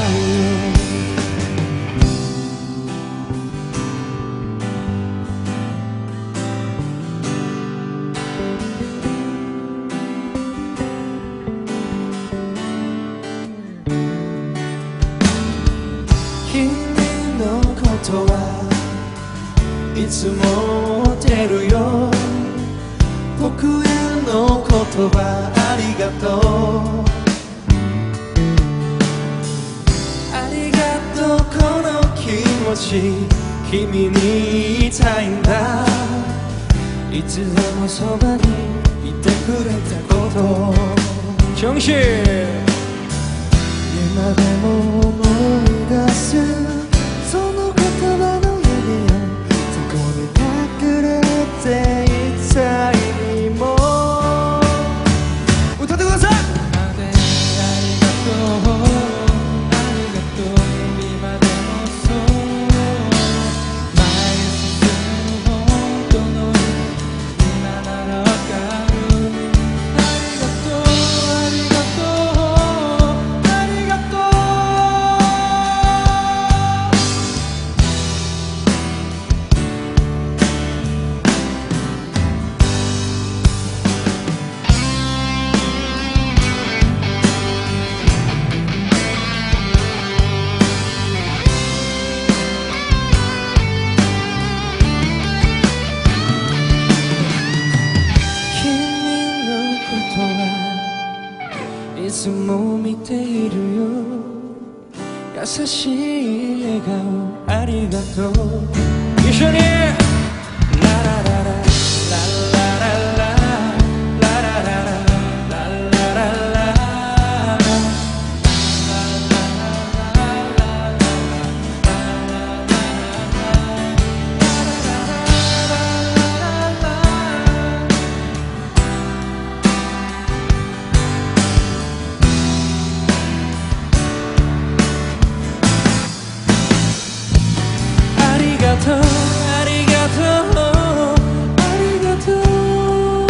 君のことはいつも思ってるよ。僕への言葉ありがとう。ありがとうこの気持ち君に言いたいんだ。いつでもそばにいてくれたこと정신今でも思い出すその言葉の意味をそこに隠れていた意味も歌ってください。 優しい笑顔ありがとう。一緒にララララララララララララララララありがとうありがとうありがとう。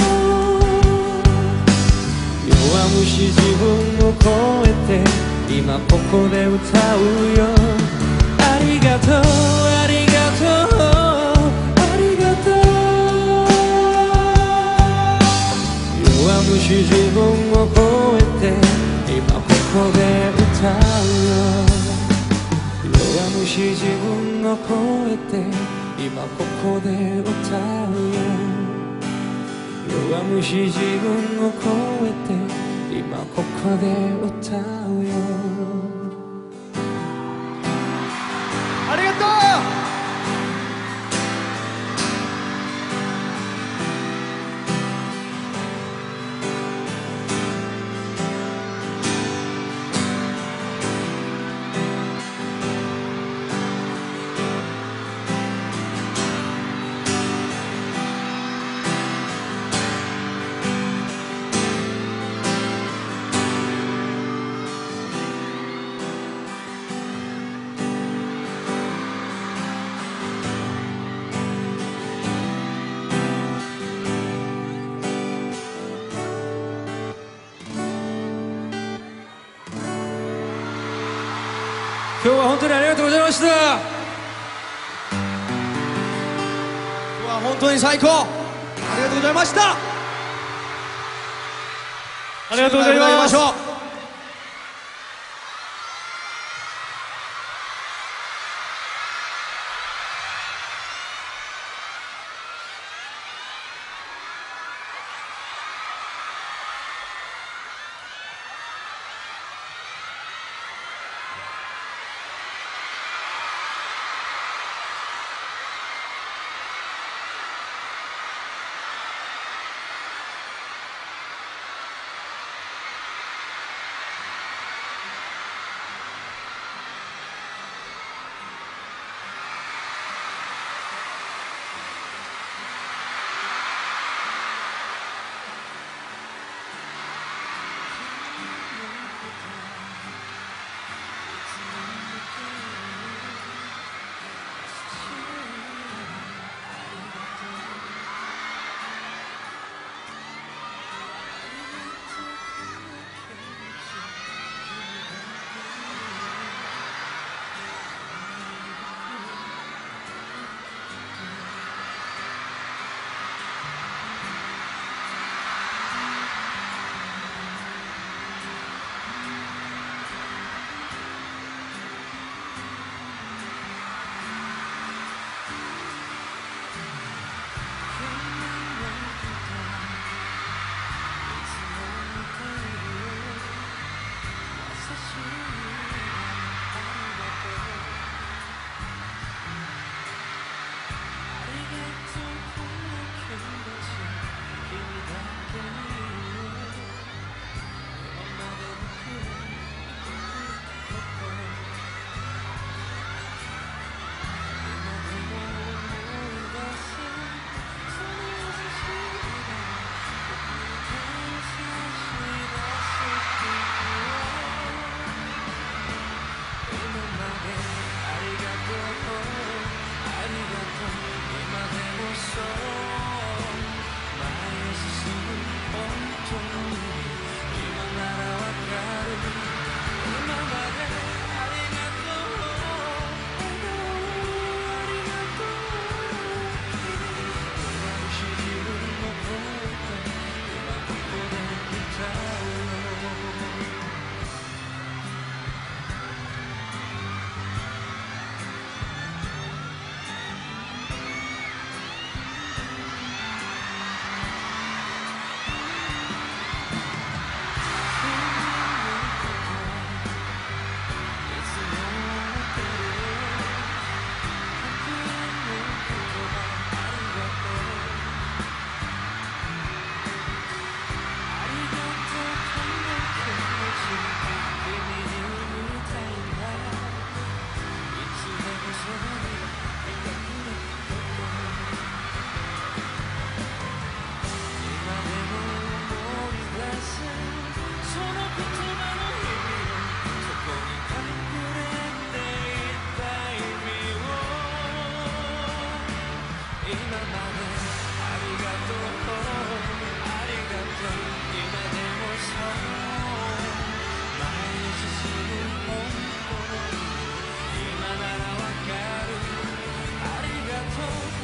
弱虫自分を超えて今ここで歌うよ。ありがとうありがとうありがとう。弱虫自分を超えて今ここで歌うよ。弱虫自分を超えて今ここで歌うよ。弱虫自分を超えて今ここで歌うよ。 ありがとう。 今日は本当にありがとうございました。今日は本当に最高ありがとうございました。 ありがとうございます。 しょう。 今ならわかるありがとう